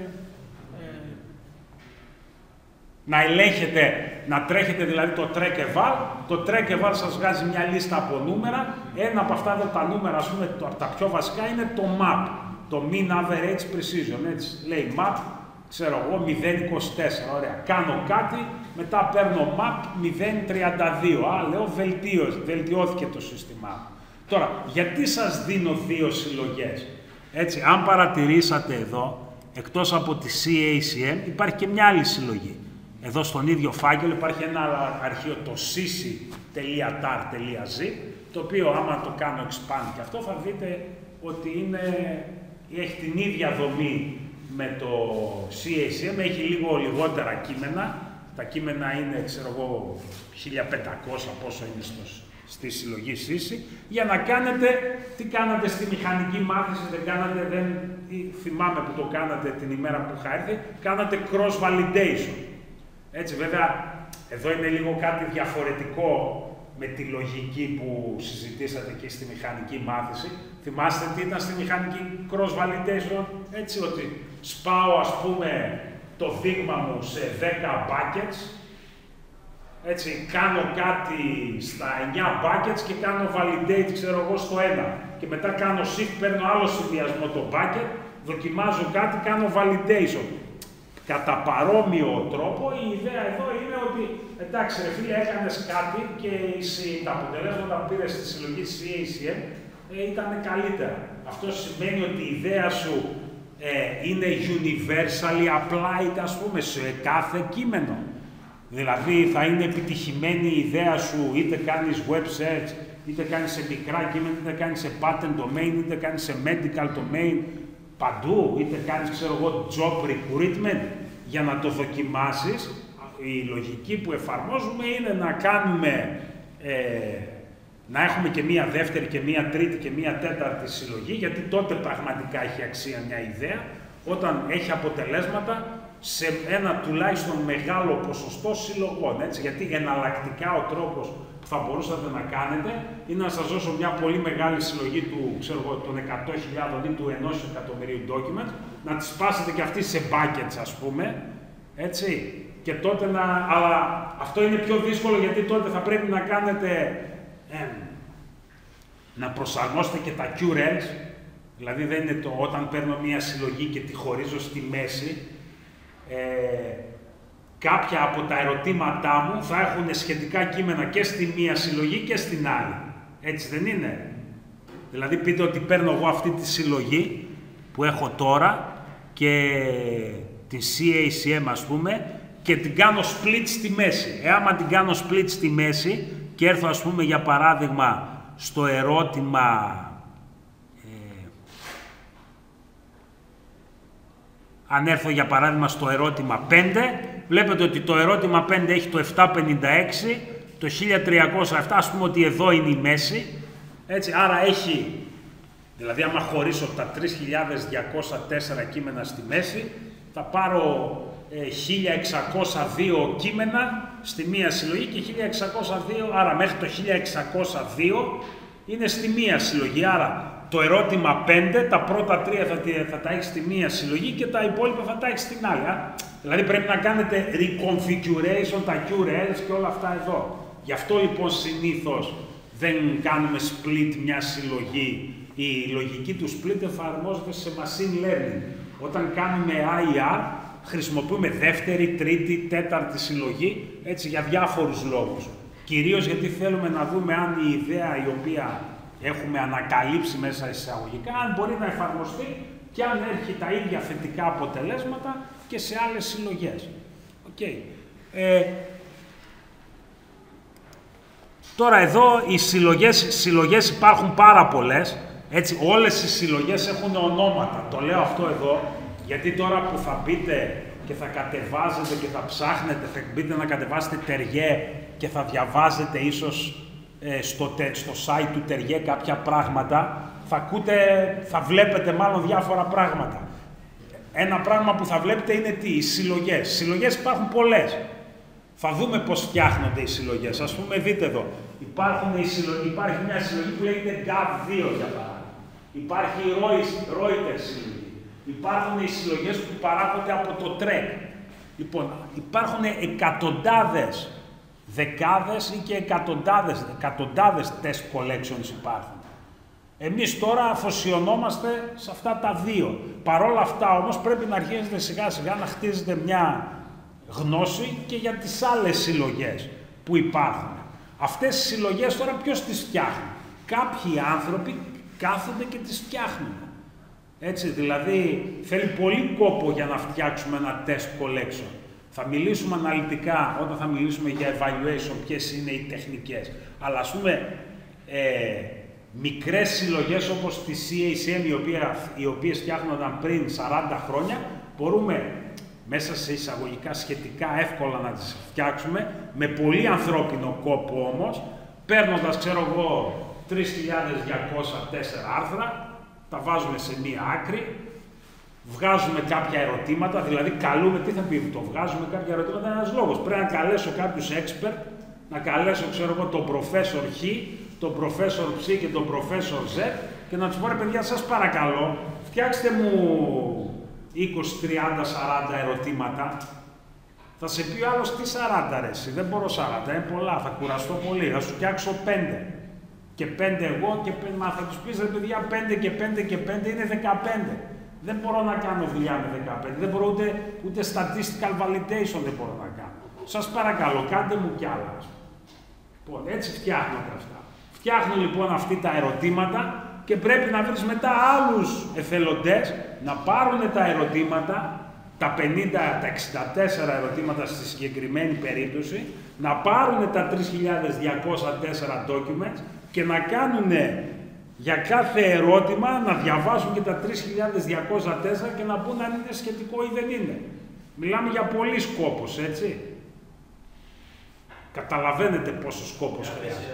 να ελέγχετε, να τρέχετε δηλαδή το track eval. Το track eval σας βγάζει μια λίστα από νούμερα. Ένα από αυτά τα νούμερα, ας πούμε, από τα πιο βασικά είναι το map, το mean average precision. Έτσι λέει map, ξέρω εγώ, 0,24. Ωραία, κάνω κάτι, μετά παίρνω map 0,32. Λέω βελτιώθηκε το σύστημά. Τώρα, γιατί σας δίνω δύο συλλογές? Έτσι, αν παρατηρήσατε εδώ, εκτός από τη CACM, υπάρχει και μια άλλη συλλογή. Εδώ στον ίδιο φάκελο υπάρχει ένα αρχείο, το cc.tar.z, το οποίο άμα το κάνω expand και αυτό θα δείτε ότι έχει την ίδια δομή με το CACM, έχει λίγο λιγότερα κείμενα. Τα κείμενα είναι, ξέρω εγώ, 1500 πόσο είναι στη συλλογή CC, για να κάνετε, τι κάνατε στη μηχανική μάθηση, δεν θυμάμαι που το κάνατε την ημέρα που είχα έρθει, κάνατε cross-validation. Έτσι, βέβαια, εδώ είναι λίγο κάτι διαφορετικό με τη λογική που συζητήσατε και στη μηχανική μάθηση. Θυμάστε τι ήταν στη μηχανική cross-validation? Έτσι, ότι σπάω, ας πούμε, το δείγμα μου σε 10 buckets, έτσι, κάνω κάτι στα 9 buckets και κάνω validate, ξέρω εγώ, στο 1. Και μετά κάνω shift, παίρνω άλλο συνδυασμό το bucket, δοκιμάζω κάτι, κάνω validation. Κατά παρόμοιο τρόπο, η ιδέα εδώ είναι ότι, εντάξει ρε φίλε, έκανες κάτι και τα αποτελέσματα που πήρες στη συλλογή της CACM ήταν καλύτερα. Αυτό σημαίνει ότι η ιδέα σου είναι universally applied, ας πούμε, σε κάθε κείμενο. Δηλαδή θα είναι επιτυχημένη η ιδέα σου, είτε κάνεις web search, είτε κάνεις σε μικρά κείμενα, είτε κάνεις σε patent domain, είτε κάνεις σε medical domain, παντού, είτε κάνεις, ξέρω εγώ, job recruitment, για να το δοκιμάσεις. Η λογική που εφαρμόζουμε είναι να κάνουμε, να έχουμε και μία δεύτερη και μία τρίτη και μία τέταρτη συλλογή, γιατί τότε πραγματικά έχει αξία μια ιδέα, όταν έχει αποτελέσματα σε ένα τουλάχιστον μεγάλο ποσοστό συλλογών, έτσι, γιατί εναλλακτικά ο τρόπος που θα μπορούσατε να κάνετε είναι να σας δώσω μια πολύ μεγάλη συλλογή των 100.000 ή του 1.000.000 documents, να τις σπάσετε και αυτοί σε buckets, ας πούμε, έτσι, και τότε αλλά αυτό είναι πιο δύσκολο, γιατί τότε θα πρέπει να κάνετε, να προσαρμόσετε και τα QREs, δηλαδή δεν είναι όταν παίρνω μια συλλογή και τη χωρίζω στη μέση, κάποια από τα ερωτήματά μου θα έχουν σχετικά κείμενα και στη μία συλλογή και στην άλλη. Έτσι δεν είναι? Δηλαδή πείτε ότι παίρνω εγώ αυτή τη συλλογή που έχω τώρα και τη CACM, ας πούμε, και την κάνω split στη μέση. Άμα την κάνω split στη μέση και έρθω, ας πούμε, για παράδειγμα στο ερώτημα, αν έρθω για παράδειγμα στο ερώτημα 5, βλέπετε ότι το ερώτημα 5 έχει το 756, το 1307, ας πούμε ότι εδώ είναι η μέση, έτσι, άρα έχει, δηλαδή άμα χωρίσω τα 3.204 κείμενα στη μέση, θα πάρω 1.602 κείμενα στη μία συλλογή και 1.602, άρα μέχρι το 1.602 είναι στη μία συλλογή. Άρα το ερώτημα 5, τα πρώτα 3 θα τα έχει στη μία συλλογή και τα υπόλοιπα θα τα έχει στην άλλη. Δηλαδή πρέπει να κάνετε reconfiguration, τα URLs και όλα αυτά εδώ. Γι' αυτό λοιπόν συνήθως δεν κάνουμε split μια συλλογή. Η λογική του split εφαρμόζεται σε machine learning. Όταν κάνουμε IR, χρησιμοποιούμε δεύτερη, τρίτη, τέταρτη συλλογή, έτσι για διάφορους λόγους. Κυρίως γιατί θέλουμε να δούμε αν η ιδέα η οποία έχουμε ανακαλύψει μέσα εισαγωγικά, αν μπορεί να εφαρμοστεί και αν έχει τα ίδια θετικά αποτελέσματα και σε άλλες συλλογές. Okay. Τώρα εδώ οι συλλογές υπάρχουν πάρα πολλές. Έτσι, όλες οι συλλογές έχουν ονόματα. Το λέω αυτό εδώ, γιατί τώρα που θα μπείτε και θα κατεβάζετε και θα ψάχνετε, θα μπείτε να κατεβάσετε τεριέ και θα διαβάζετε ίσως στο site του τεριέ κάποια πράγματα, θα βλέπετε μάλλον διάφορα πράγματα. Ένα πράγμα που θα βλέπετε είναι τι, οι συλλογές. Συλλογές υπάρχουν πολλές. Θα δούμε πώς φτιάχνονται οι συλλογές. Ας πούμε, δείτε εδώ. Υπάρχει μια συλλογή που λέγεται GAV2 για παράδειγμα. Υπάρχει η Reuters συλλογή. Υπάρχουν οι συλλογές που παράγονται από το Trek. Λοιπόν, υπάρχουν εκατοντάδες, δεκάδες ή και εκατοντάδες test collections υπάρχουν. Εμείς τώρα αφοσιωνόμαστε σε αυτά τα δύο. Παρ' όλα αυτά όμως πρέπει να αρχίσετε σιγά σιγά να χτίζετε μια γνώση και για τις άλλες συλλογές που υπάρχουν. Αυτές τις συλλογές τώρα ποιος τις φτιάχνει? Κάποιοι άνθρωποι κάθονται και τις φτιάχνουν. Έτσι, δηλαδή θέλει πολύ κόπο για να φτιάξουμε ένα test collection. Θα μιλήσουμε αναλυτικά όταν θα μιλήσουμε για evaluation, ποιες είναι οι τεχνικές. Αλλά ας πούμε, μικρές συλλογές όπως τη CHM, οι οποίες φτιάχνονταν πριν 40 χρόνια, μπορούμε μέσα σε εισαγωγικά σχετικά εύκολα να τις φτιάξουμε, με πολύ ανθρώπινο κόπο όμως, παίρνοντας, ξέρω εγώ, 3.204 άρθρα, τα βάζουμε σε μία άκρη, βγάζουμε κάποια ερωτήματα, δηλαδή καλούμε, τι θα πει, το βγάζουμε κάποια ερωτήματα, είναι ένας λόγος. Πρέπει να καλέσω κάποιους expert, να καλέσω, ξέρω εγώ, τον professor Χ, τον professor Ψ και τον professor Ζ και να τους πω, ρε παιδιά, σας παρακαλώ, φτιάξτε μου 20, 30, 40 ερωτήματα. Θα σε πει ο άλλος, τι 40 ρε εσύ, δεν μπορώ 40, είναι πολλά, θα κουραστώ πολύ, θα σου φτιάξω 5. Και 5 εγώ και 5, μα θα τους πεις, ρε παιδιά, 5 και 5 και 5 είναι 15. Δεν μπορώ να κάνω δουλειά με 15, δεν μπορώ ούτε statistical validation δεν μπορώ να κάνω. Σας παρακαλώ, κάντε μου κι άλλα. Λοιπόν, έτσι φτιάχνονται αυτά. Φτιάχνουν λοιπόν αυτοί τα ερωτήματα και πρέπει να βρεις μετά άλλους εθελοντές να πάρουν τα ερωτήματα, τα 50, τα 64 ερωτήματα στη συγκεκριμένη περίπτωση, να πάρουν τα 3.204 documents και να κάνουν για κάθε ερώτημα, να διαβάσουν και τα 3.204 και να πούν αν είναι σχετικό ή δεν είναι. Μιλάμε για πολύ σκόπος, έτσι. Καταλαβαίνετε πόσο σκόπος χρειάζεται.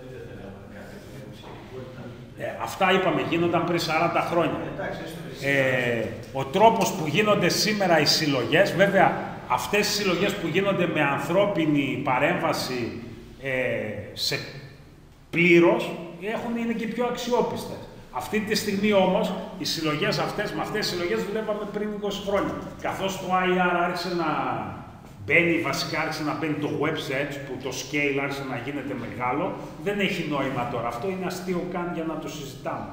Αυτά είπαμε, γίνονταν πριν 40 χρόνια. Ο τρόπος που γίνονται σήμερα οι συλλογές, βέβαια αυτές οι συλλογές που γίνονται με ανθρώπινη παρέμβαση σε πλήρως, είναι και πιο αξιόπιστες. Αυτή τη στιγμή όμως, οι συλλογές αυτές, με αυτές τις συλλογές δουλεύαμε πριν 20 χρόνια. Καθώς το IR άρχισε να μπαίνει, βασικά άρχισε να μπαίνει το web search, που το scale άρχισε να γίνεται μεγάλο, δεν έχει νόημα τώρα. Αυτό είναι αστείο καν για να το συζητάμε.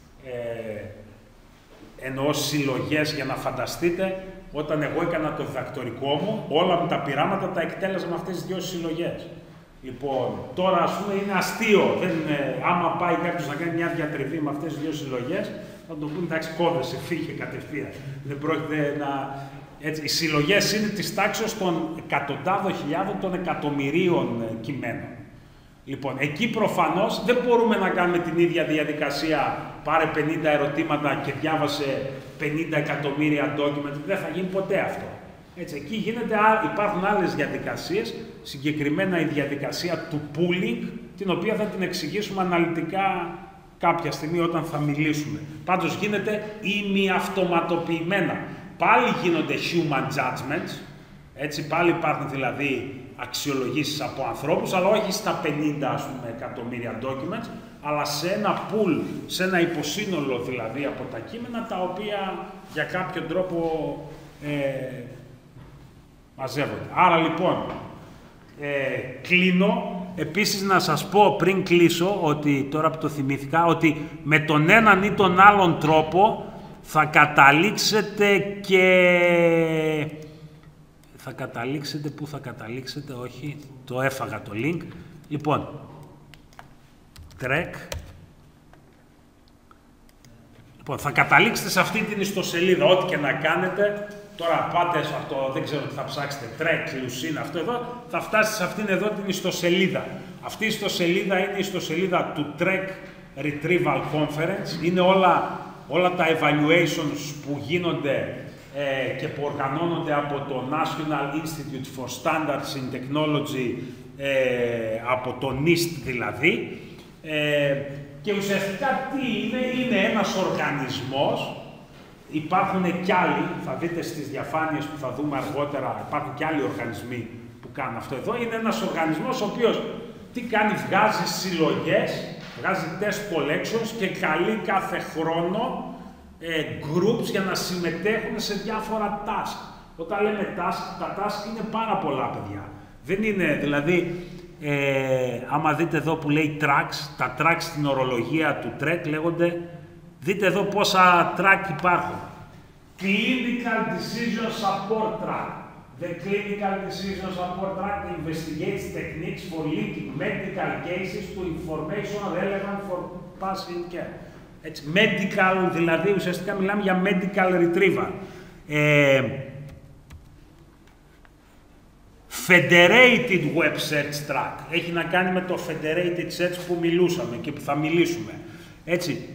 Εννοώ συλλογές, για να φανταστείτε, όταν εγώ έκανα το διδακτορικό μου, όλα μου τα πειράματα τα εκτέλεσα με αυτές τις δύο συλλογές. Λοιπόν, τώρα ας πούμε είναι αστείο. Άμα πάει κάποιος να κάνει μια διατριβή με αυτές τις δύο συλλογές, θα τον πούνε εντάξει, κόβεσαι, φύγε κατευθείαν. Δεν πρόκειται να. Έτσι, οι συλλογές είναι της τάξης των εκατοντάδων χιλιάδων, των εκατομμυρίων κειμένων. Λοιπόν, εκεί προφανώς δεν μπορούμε να κάνουμε την ίδια διαδικασία. Πάρε 50 ερωτήματα και διάβασε 50 εκατομμύρια documents. Δεν θα γίνει ποτέ αυτό. Έτσι, εκεί υπάρχουν άλλες διαδικασίες, συγκεκριμένα η διαδικασία του pooling, την οποία θα την εξηγήσουμε αναλυτικά κάποια στιγμή όταν θα μιλήσουμε. Πάντως γίνεται ημιαυτοματοποιημένα. Πάλι γίνονται human judgments, έτσι, πάλι υπάρχουν δηλαδή αξιολογήσεις από ανθρώπους, αλλά όχι στα 50 ας πούμε, εκατομμύρια documents, αλλά σε ένα pool, σε ένα υποσύνολο δηλαδή από τα κείμενα, τα οποία για κάποιο τρόπο μαζεύονται. Άρα λοιπόν, κλείνω. Επίσης να σας πω πριν κλείσω, ότι τώρα που το θυμήθηκα, ότι με τον έναν ή τον άλλον τρόπο θα καταλήξετε και... Θα καταλήξετε, πού θα καταλήξετε, όχι, το έφαγα το link. Λοιπόν, Trek. Λοιπόν, θα καταλήξετε σε αυτή την ιστοσελίδα, ό,τι και να κάνετε. Τώρα πάτε σε αυτό, δεν ξέρω τι θα ψάξετε, Trek, Lucene, αυτό εδώ, θα φτάσετε σε αυτήν εδώ την ιστοσελίδα. Αυτή η ιστοσελίδα είναι η ιστοσελίδα του Trek Retrieval Conference. Είναι όλα τα evaluations που γίνονται και που οργανώνονται από το National Institute for Standards in Technology, από το NIST δηλαδή. Και ουσιαστικά τι είναι ένας οργανισμός. Υπάρχουν κι άλλοι, θα δείτε στις διαφάνειες που θα δούμε αργότερα, υπάρχουν κι άλλοι οργανισμοί που κάνουν αυτό εδώ. Είναι ένας οργανισμός ο οποίος τι κάνει, βγάζει συλλογές, βγάζει test collections και καλεί κάθε χρόνο groups για να συμμετέχουν σε διάφορα task. Όταν λέμε task, τα task είναι πάρα πολλά, παιδιά. Δεν είναι, δηλαδή, άμα δείτε εδώ που λέει tracks, τα tracks στην ορολογία του Trek λέγονται, δείτε εδώ πόσα track υπάρχουν. Clinical Decision Support Track. The Clinical Decision Support Track investigates techniques for linking medical cases to information relevant for patient care. Έτσι, medical, δηλαδή ουσιαστικά μιλάμε για medical retrieval. Federated Web Search Track. Έχει να κάνει με το Federated Search που μιλούσαμε και που θα μιλήσουμε. Έτσι,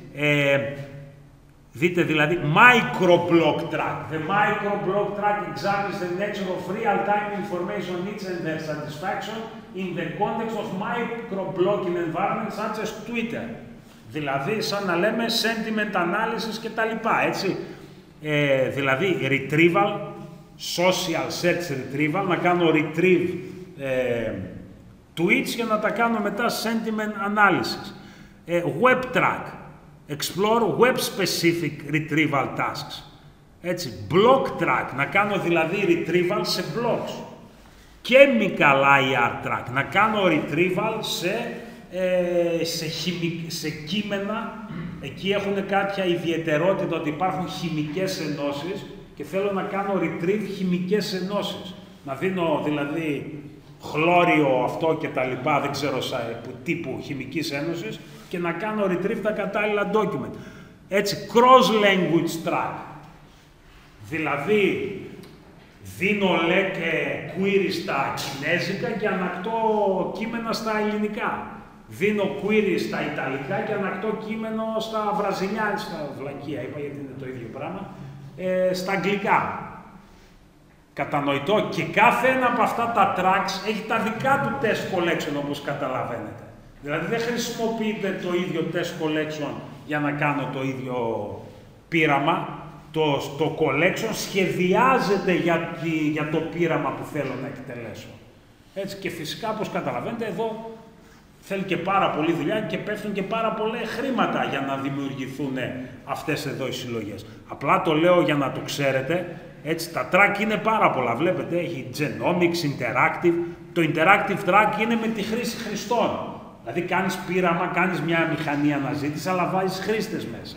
δείτε δηλαδή Microblog Track. The Microblog Track examines the nature of real-time information needs and their satisfaction in the context of microblogging environments such as Twitter. Δηλαδή, σαν να λέμε sentiment analysis και τα λοιπά, έτσι. Δηλαδή, retrieval, social search retrieval, να κάνω retrieve tweets και να τα κάνω μετά sentiment analysis. Web track, explore web-specific retrieval tasks. Έτσι, blog track, να κάνω δηλαδή retrieval σε blogs. Chemical IR track, να κάνω retrieval σε κείμενα. Εκεί έχουν κάποια ιδιαιτερότητα ότι υπάρχουν χημικές ενώσεις και θέλω να κάνω retrieve χημικές ενώσεις. Να δίνω δηλαδή χλώριο αυτό και τα λοιπά, δεν ξέρω τύπου χημικής ένωσης, και να κάνω retrieve τα κατάλληλα document. Έτσι, cross-language track. Δηλαδή, δίνω query στα κινέζικα και ανακτώ κείμενα στα ελληνικά. Δίνω query στα ιταλικά και ανακτώ κείμενο στα βραζιλιάνικα, στα βλακία, είπα γιατί είναι το ίδιο πράγμα, στα αγγλικά. Κατανοητό, και κάθε ένα από αυτά τα tracks έχει τα δικά του test collection, όπως καταλαβαίνετε. Δηλαδή δεν χρησιμοποιείτε το ίδιο test collection για να κάνω το ίδιο πείραμα. Το collection σχεδιάζεται για το πείραμα που θέλω να εκτελέσω. Έτσι, και φυσικά, όπως καταλαβαίνετε, εδώ θέλει και πάρα πολλή δουλειά και πέφτουν και πάρα πολλά χρήματα για να δημιουργηθούν αυτές εδώ οι συλλογές. Απλά το λέω για να το ξέρετε. Έτσι, τα track είναι πάρα πολλά. Βλέπετε, έχει genomics, interactive. Το interactive track είναι με τη χρήση χρηστών. Δηλαδή, κάνεις πείραμα, κάνεις μια μηχανή αναζήτηση, αλλά βάζεις χρήστες μέσα.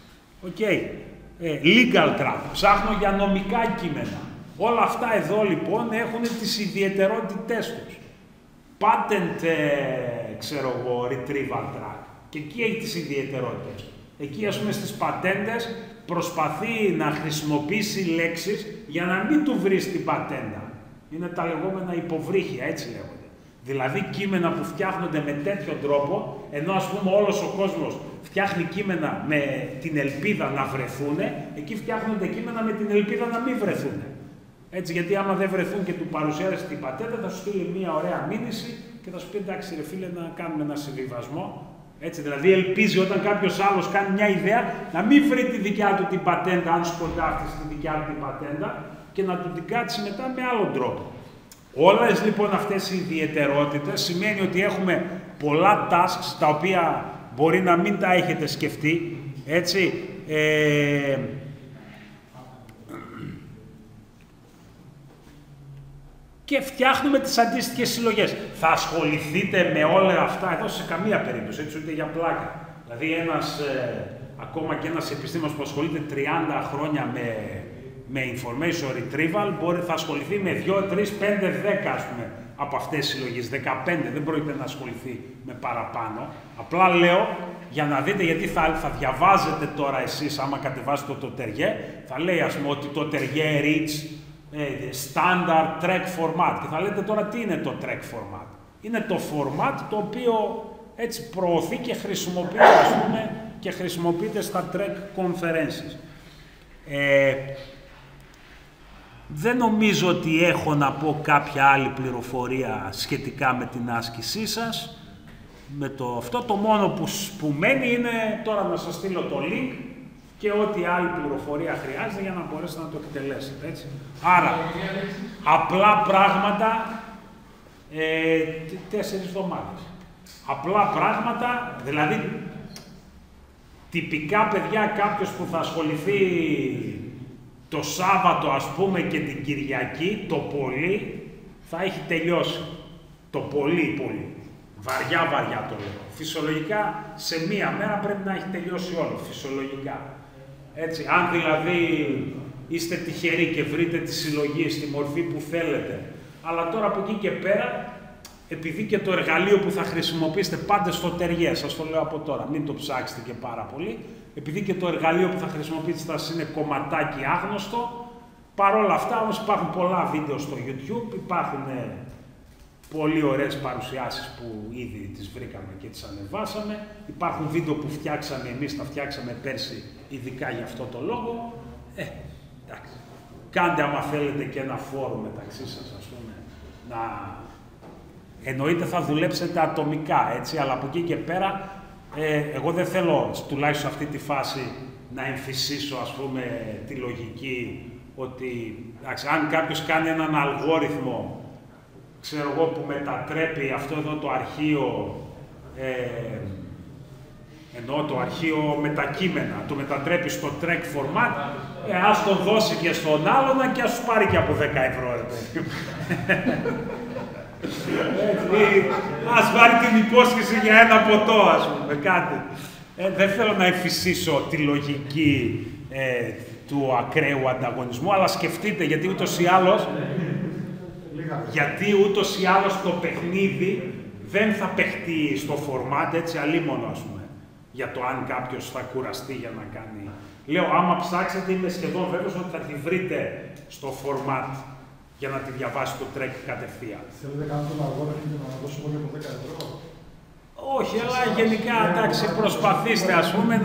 Legal track. Ψάχνω για νομικά κείμενα. Όλα αυτά εδώ λοιπόν έχουν τις ιδιαιτερότητές τους. Patent, retrieval track. Και εκεί έχει τις ιδιαιτερότητες. Εκεί, ας πούμε, στις πατέντες προσπαθεί να χρησιμοποιήσει λέξεις για να μην του βρει την πατέντα. Είναι τα λεγόμενα υποβρύχια, έτσι λέγονται. Δηλαδή κείμενα που φτιάχνονται με τέτοιο τρόπο, ενώ ας πούμε όλος ο κόσμος φτιάχνει κείμενα με την ελπίδα να βρεθούν, εκεί φτιάχνονται κείμενα με την ελπίδα να μην βρεθούν. Έτσι, γιατί άμα δεν βρεθούν και του παρουσιάσει την πατέντα, θα σου στείλει μια ωραία μήνυση και θα σου πει εντάξει, ρε φίλε, να κάνουμε ένα συμβιβασμό. Έτσι, δηλαδή ελπίζει όταν κάποιος άλλος κάνει μια ιδέα να μην βρει τη δικιά του την πατέντα, αν σκοντάφτει τη δικιά του την πατέντα, και να του την κάτσει μετά με άλλον τρόπο. Όλες λοιπόν αυτές οι ιδιαιτερότητες σημαίνει ότι έχουμε πολλά tasks τα οποία μπορεί να μην τα έχετε σκεφτεί, έτσι. Και φτιάχνουμε τις αντίστοιχες συλλογές. Θα ασχοληθείτε με όλα αυτά εδώ σε καμία περίπτωση, έτσι, ούτε για πλάκα. Δηλαδή ακόμα και ένας επιστήμονας που ασχολείται 30 χρόνια με information retrieval θα ασχοληθεί με 2, 3, 5, 10 ας πούμε από αυτές τις συλλογές, 15, δεν πρόκειται να ασχοληθεί με παραπάνω. Απλά λέω για να δείτε, γιατί θα διαβάζετε τώρα εσείς άμα κατεβάσετε το Τεριέ, θα λέει ας πούμε ότι το Τεριέ reach standard track format και θα λέτε τώρα τι είναι το track format. Είναι το format το οποίο έτσι προωθεί και χρησιμοποιείται ας πούμε και χρησιμοποιείται στα track conferences. Δεν νομίζω ότι έχω να πω κάποια άλλη πληροφορία σχετικά με την άσκησή σας. Αυτό το μόνο που μένει είναι τώρα να σας στείλω το link και ό,τι άλλη πληροφορία χρειάζεται για να μπορέσετε να το εκτελέσετε, έτσι. Άρα, απλά πράγματα, 4 εβδομάδες. Απλά πράγματα, δηλαδή, τυπικά παιδιά κάποιος που θα ασχοληθεί το Σάββατο ας πούμε και την Κυριακή, το πολύ, θα έχει τελειώσει. Το πολύ. Βαριά το λέω. Φυσιολογικά, σε μία μέρα πρέπει να έχει τελειώσει όλο, φυσιολογικά. Έτσι, αν δηλαδή είστε τυχεροί και βρείτε τη συλλογή στη μορφή που θέλετε, αλλά τώρα από εκεί και πέρα, επειδή και το εργαλείο που θα χρησιμοποιήσετε πάντα στο Τεριέ, σας το λέω από τώρα, μην το ψάξετε και πάρα πολύ, επειδή και το εργαλείο που θα χρησιμοποιήσετε θα είναι κομματάκι άγνωστο, παρόλα αυτά όμως υπάρχουν πολλά βίντεο στο YouTube, υπάρχουν πολύ ωραίες παρουσιάσεις που ήδη τις βρήκαμε και τις ανεβάσαμε, υπάρχουν βίντεο που φτιάξαμε εμείς, τα φτιάξαμε πέρσι ειδικά για αυτό το λόγο. Εντάξει. Κάντε άμα θέλετε και ένα φόρουμ μεταξύ σας, ας πούμε, εννοείται θα δουλέψετε ατομικά, έτσι, αλλά από εκεί και πέρα, εγώ δεν θέλω, τουλάχιστον σε αυτή τη φάση, να εμφυσίσω, ας πούμε, τη λογική ότι, εντάξει, αν κάποιος κάνει έναν αλγόριθμο, ξέρω εγώ, που μετατρέπει αυτό εδώ το αρχείο, εννοώ το αρχείο με τα κείμενα, το μετατρέπει στο track format, ας το δώσει και στον άλλον και ας σου πάρει και από 10 ευρώ, ας πάρει την υπόσχεση για ένα ποτό, ας πούμε, κάτι. Δεν θέλω να εμφυσίσω τη λογική του ακραίου ανταγωνισμού, αλλά σκεφτείτε, γιατί ούτως ή άλλως το παιχνίδι δεν θα παιχτεί στο format, έτσι, αλίμονο, ας πούμε, για το αν κάποιος θα κουραστεί για να κάνει. Λέω, άμα ψάξετε, είμαι σχεδόν βέβαιος ότι θα τη βρείτε στο format για να τη διαβάσει το track κατευθείαν. Θέλετε κάποιο αλγόριθμο και να δώσουμε μόνο από 10 ευρώ. Όχι, αλλά γενικά, εντάξει, προσπαθήστε, ας πούμε,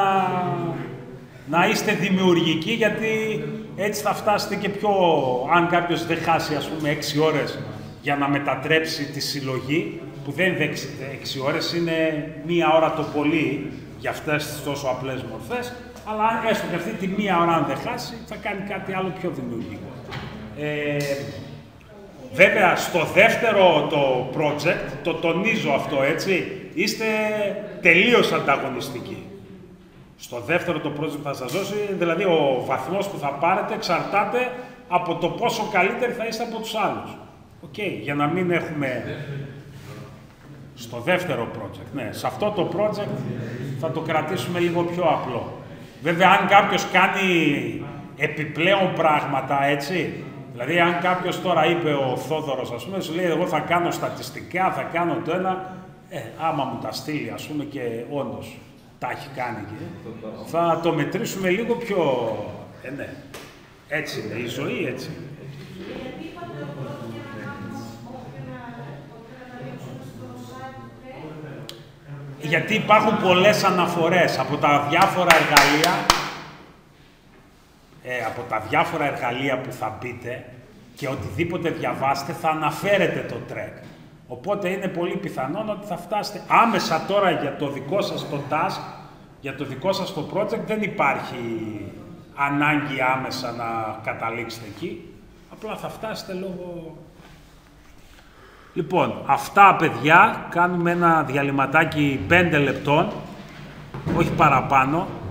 να είστε δημιουργικοί, γιατί έτσι θα φτάσετε και πιο... Αν κάποιος δεν χάσει, ας πούμε, 6 ώρες για να μετατρέψει τη συλλογή, που δεν είναι 6 ώρες, είναι 1 ώρα το πολύ για αυτές τις τόσο απλές μορφές, αλλά έστω και αυτή τη 1 ώρα, αν δεν χάσει, θα κάνει κάτι άλλο πιο δημιουργικό. Βέβαια, στο δεύτερο το project, το τονίζω αυτό, έτσι, είστε τελείως ανταγωνιστικοί. Στο δεύτερο το project θα σας δώσει, δηλαδή ο βαθμός που θα πάρετε εξαρτάται από το πόσο καλύτεροι θα είστε από τους άλλους. Για να μην έχουμε... Στο δεύτερο project, ναι. Σε αυτό το project θα το κρατήσουμε λίγο πιο απλό. Βέβαια, αν κάποιος κάνει επιπλέον πράγματα, έτσι, δηλαδή αν κάποιος τώρα είπε ο Θόδωρος, ας πούμε, σου λέει εγώ θα κάνω στατιστικά, θα κάνω το ένα, άμα μου τα στείλει, ας πούμε, και όντως τα έχει κάνει και θα το μετρήσουμε λίγο πιο... ναι. Έτσι είναι η ζωή, έτσι. Γιατί υπάρχουν πολλές αναφορές από τα διάφορα εργαλεία, που θα μπείτε και οτιδήποτε διαβάσετε θα αναφέρετε το track. Οπότε είναι πολύ πιθανόν ότι θα φτάσετε άμεσα τώρα για το δικό σας το task, για το δικό σας το project, δεν υπάρχει ανάγκη άμεσα να καταλήξετε εκεί. Απλά θα φτάσετε λόγω Λοιπόν, αυτά παιδιά, κάνουμε ένα διαλυματάκι 5 λεπτών, όχι παραπάνω.